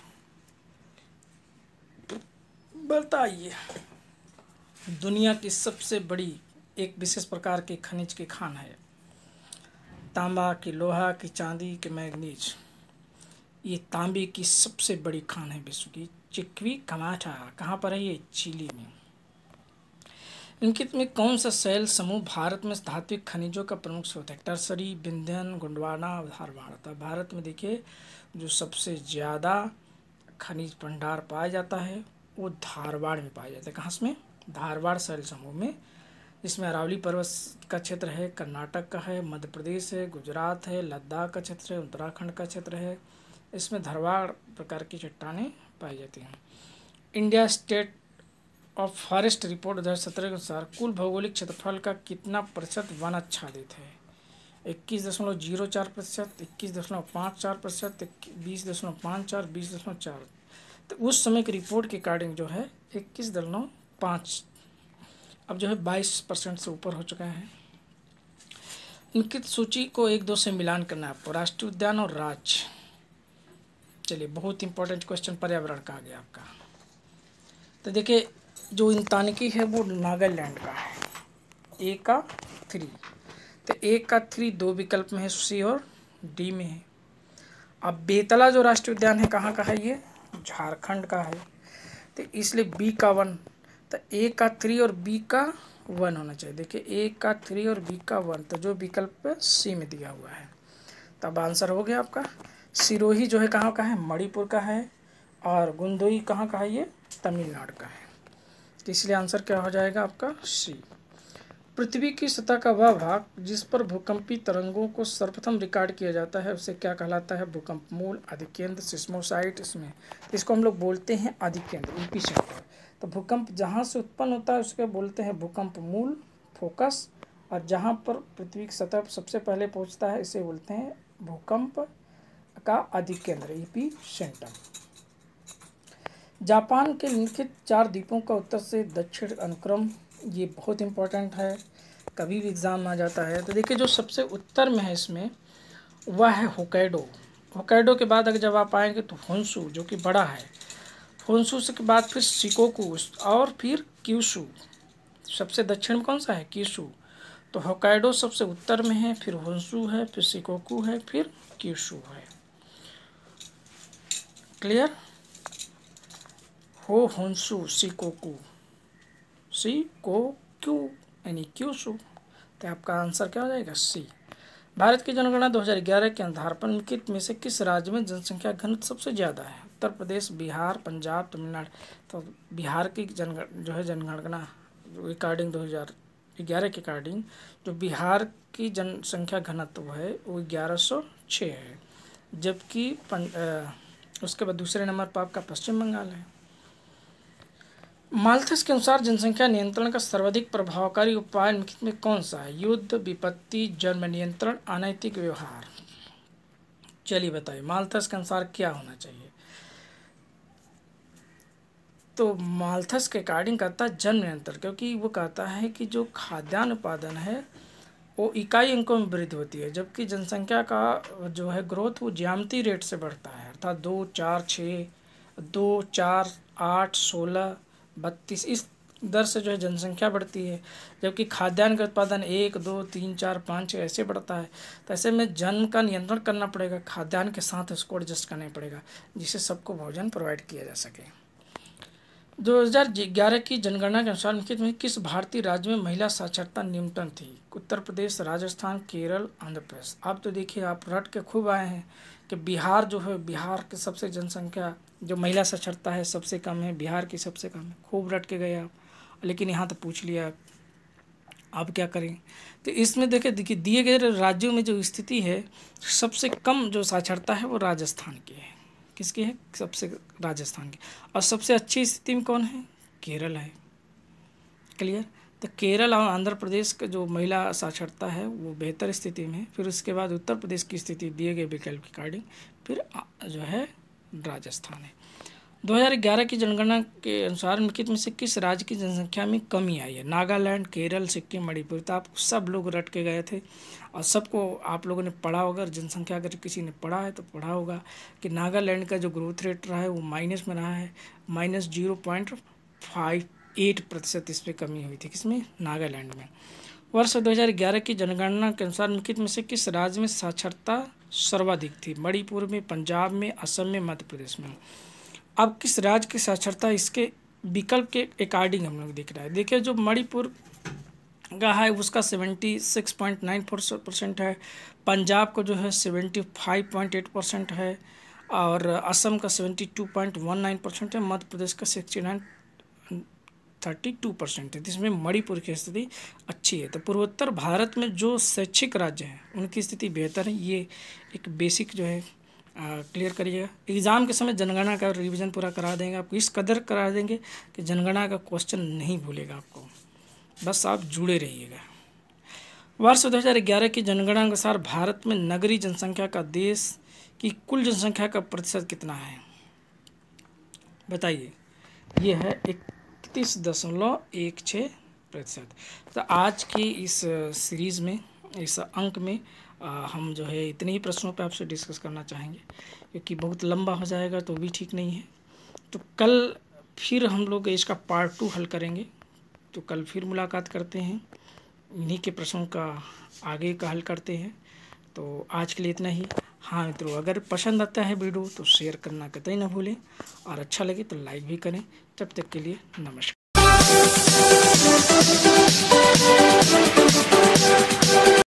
बताइए। दुनिया की सबसे बड़ी एक विशेष प्रकार के खनिज की खान है। तांबा की, लोहा की, चांदी की, मैग्नीज। ये तांबे की सबसे बड़ी खान है विश्व की। चिक्वी कामाटा कहाँ पर है? ये चिली में। निम्नलिखित में कौन सा शैल समूह भारत में धात्विक खनिजों का प्रमुख स्रोत है? टर्सरी, विंध्यन, गोंडवाना, धारवाड़। भारत में देखिए जो सबसे ज़्यादा खनिज भंडार पाया जाता है वो धारवाड़ में पाया जाता है। कहाँ में? धारवाड़ शैल समूह में, जिसमें अरावली पर्वत का क्षेत्र है, कर्नाटक का है, मध्य प्रदेश है, गुजरात है, लद्दाख का क्षेत्र है, उत्तराखंड का क्षेत्र है। इसमें धारवाड़ प्रकार की चट्टानें पाई जाती हैं। India state of forest report दो हज़ार सत्रह के अनुसार कुल भौगोलिक क्षेत्रफल का कितना प्रतिशत वन आच्छादित है? इक्कीस दशमलव जीरो चार प्रतिशत, इक्कीस दशमलव पाँच चार प्रतिशत, बीस दशमलव पाँच चार, बीस दशमलव चार। तो उस समय की रिपोर्ट के अकॉर्डिंग जो है इक्कीस दशमलव पाँच, अब जो है बाईस परसेंट से ऊपर हो चुका है। इनकी सूची को एक दो से मिलान करना है आपको, राष्ट्रीय उद्यान और राज्य। चलिए, बहुत इंपॉर्टेंट क्वेश्चन पर्यावरण का आ गया आपका। तो देखिए, जो इंतानिकी है वो नागालैंड का है, ए का थ्री। तो ए का थ्री दो विकल्प में है, सी और डी में है। अब बेतला जो राष्ट्रीय उद्यान है कहाँ का है, ये झारखंड का है, तो इसलिए बी का वन। तो ए का थ्री और बी का वन होना चाहिए। देखिए, ए का थ्री और बी का वन, तो जो विकल्प सी में दिया हुआ है, तब आंसर हो गया आपका। सिरोही जो है कहाँ का है, मणिपुर का है, और गुंदोई कहाँ का है, ये तमिलनाडु का है। तो इसलिए आंसर क्या हो जाएगा आपका, सी। पृथ्वी की सतह का वह भाग जिस पर भूकंपी तरंगों को सर्वप्रथम रिकॉर्ड किया जाता है उसे क्या कहलाता है, भूकंप मूल, अधिकेंद्र, सिस्मोसाइट। इसमें इसको हम लोग बोलते हैं अधिकेंद्र, एपिसेंटर। तो भूकंप जहाँ से उत्पन्न होता है उसके बोलते हैं भूकंप मूल, फोकस, और जहाँ पर पृथ्वी की सतह सबसे पहले पहुँचता है इसे बोलते हैं भूकंप का अधिकेंद्र, एपिसेंटर। जापान के निम्नलिखित चार द्वीपों का उत्तर से दक्षिण अनुक्रम, ये बहुत इंपॉर्टेंट है, कभी भी एग्ज़ाम में आ जाता है। तो देखिए, जो सबसे उत्तर में है इसमें वह है होक्काइडो। होक्काइडो के बाद अगर जब आप आएंगे तो होन्शु जो कि बड़ा है, होन्शु से के बाद फिर शिकोकू और फिर क्यूशु। सबसे दक्षिण में कौन सा है, क्यूशु। तो होक्काइडो सबसे उत्तर में है, फिर होन्शु है, फिर शिकोकू है, फिर क्यूशु है। क्लियर, हो होन्शु शिकोकू शिकोकू यानी क्यूशु। तो आपका आंसर क्या हो जाएगा, सी। भारत की जनगणना दो हज़ार ग्यारह के आधार पर निम्नलिखित में से किस राज्य में जनसंख्या घनत्व सबसे ज़्यादा है, उत्तर प्रदेश, बिहार, पंजाब, तमिलनाडु। तो बिहार की जनगण जो है जनगणना रिकॉर्डिंग दो हज़ार ग्यारह के अकॉर्डिंग जो बिहार की जनसंख्या घनत्व है वो ग्यारह सौ छः है, जबकि उसके बाद दूसरे नंबर पर आपका पश्चिम बंगाल है। माल्थस के अनुसार जनसंख्या नियंत्रण का सर्वाधिक प्रभावकारी उपाय निम्नलिखित में कौन सा है, युद्ध, विपत्ति, जन्म नियंत्रण, अनैतिक व्यवहार। चलिए बताइए, माल्थस के अनुसार क्या होना चाहिए। तो माल्थस के अकॉर्डिंग कहता है जन्म नियंत्रण, क्योंकि वो कहता है कि जो खाद्यान्न उत्पादन है वो इकाई अंकों में वृद्धि होती है, जबकि जनसंख्या का जो है ग्रोथ वो ज्यामितीय रेट से बढ़ता है, अर्थात दो चार छः, दो चार आठ सोलह बत्तीस, इस दर से जो है जनसंख्या बढ़ती है, जबकि खाद्यान्न का उत्पादन एक दो तीन चार पाँच छः ऐसे बढ़ता है। तो ऐसे में जन्म का नियंत्रण करना पड़ेगा, खाद्यान्न के साथ उसको एडजस्ट करना पड़ेगा जिससे सबको भोजन प्रोवाइड किया जा सके। दो हज़ार ग्यारह की जनगणना के अनुसार निम्नलिखित में किस भारतीय राज्य में महिला साक्षरता न्यूनतम थी, उत्तर प्रदेश, राजस्थान, केरल, आंध्र प्रदेश। आप तो देखिए, आप रट के खूब आए हैं कि बिहार जो है, बिहार की सबसे जनसंख्या जो महिला साक्षरता है सबसे कम है, बिहार की सबसे कम है, खूब रट के गए आप, लेकिन यहाँ तो पूछ लिया आप, आप क्या करें। तो इसमें देखिए देखिए दिए गए राज्यों में जो स्थिति है, सबसे कम जो साक्षरता है वो राजस्थान की है। किसकी है, सबसे राजस्थान की। और सबसे अच्छी स्थिति में कौन है, केरल है। क्लियर। तो केरल और आंध्र प्रदेश का जो महिला साक्षरता है वो बेहतर स्थिति में है। फिर उसके बाद उत्तर प्रदेश की स्थिति दिए गए विकल्प के अकॉर्डिंग फिर जो है राजस्थान है। दो हज़ार ग्यारह की जनगणना के अनुसार निम्नलिखित में से किस राज्य की जनसंख्या में कमी आई है, नागालैंड, केरल, सिक्किम, मणिपुर। तो आप सब लोग रट के गए थे और सबको आप लोगों ने पढ़ा होगा, जनसंख्या अगर किसी ने पढ़ा है तो पढ़ा होगा कि नागालैंड का जो ग्रोथ रेट रहा है वो माइनस में रहा है, minus zero point five eight प्रतिशत इस पर कमी हुई थी, किसमें, नागालैंड में। वर्ष दो हज़ार ग्यारह की जनगणना के अनुसार निम्नलिखित में से किस राज्य में साक्षरता सर्वाधिक थी, मणिपुर में, पंजाब में, असम में, मध्य प्रदेश में। अब किस राज्य की साक्षरता इसके विकल्प के अकॉर्डिंग हम लोग देख रहे हैं। देखिए, जो मणिपुर का है उसका seventy six point nine percent है, पंजाब को जो है seventy five point eight percent है, और असम का seventy two point one nine percent है, मध्य प्रदेश का sixty nine thirty two percent है, जिसमें मणिपुर की स्थिति अच्छी है। तो पूर्वोत्तर भारत में जो शैक्षिक राज्य हैं उनकी स्थिति बेहतर है, ये एक बेसिक जो है क्लियर करिएगा। एग्ज़ाम के समय जनगणना का रिवीजन पूरा करा देंगे आपको, इस कदर करा देंगे कि जनगणना का क्वेश्चन नहीं भूलेगा आपको, बस आप जुड़े रहिएगा। वर्ष दो हज़ार ग्यारह की जनगणना के अनुसार भारत में नगरीय जनसंख्या का देश की कुल जनसंख्या का प्रतिशत कितना है, बताइए। ये है इकतीस दशमलव एक छः प्रतिशत। तो आज की इस सीरीज़ में इस अंक में आ, हम जो है इतने ही प्रश्नों पे आपसे डिस्कस करना चाहेंगे, क्योंकि बहुत लंबा हो जाएगा तो भी ठीक नहीं है। तो कल फिर हम लोग इसका पार्ट टू हल करेंगे। तो कल फिर मुलाकात करते हैं, इन्हीं के प्रश्नों का आगे का हल करते हैं। तो आज के लिए इतना ही। हाँ मित्रों, अगर पसंद आता है वीडियो तो शेयर करना कतई ना भूलें, और अच्छा लगे तो लाइक भी करें। तब तक के लिए नमस्कार।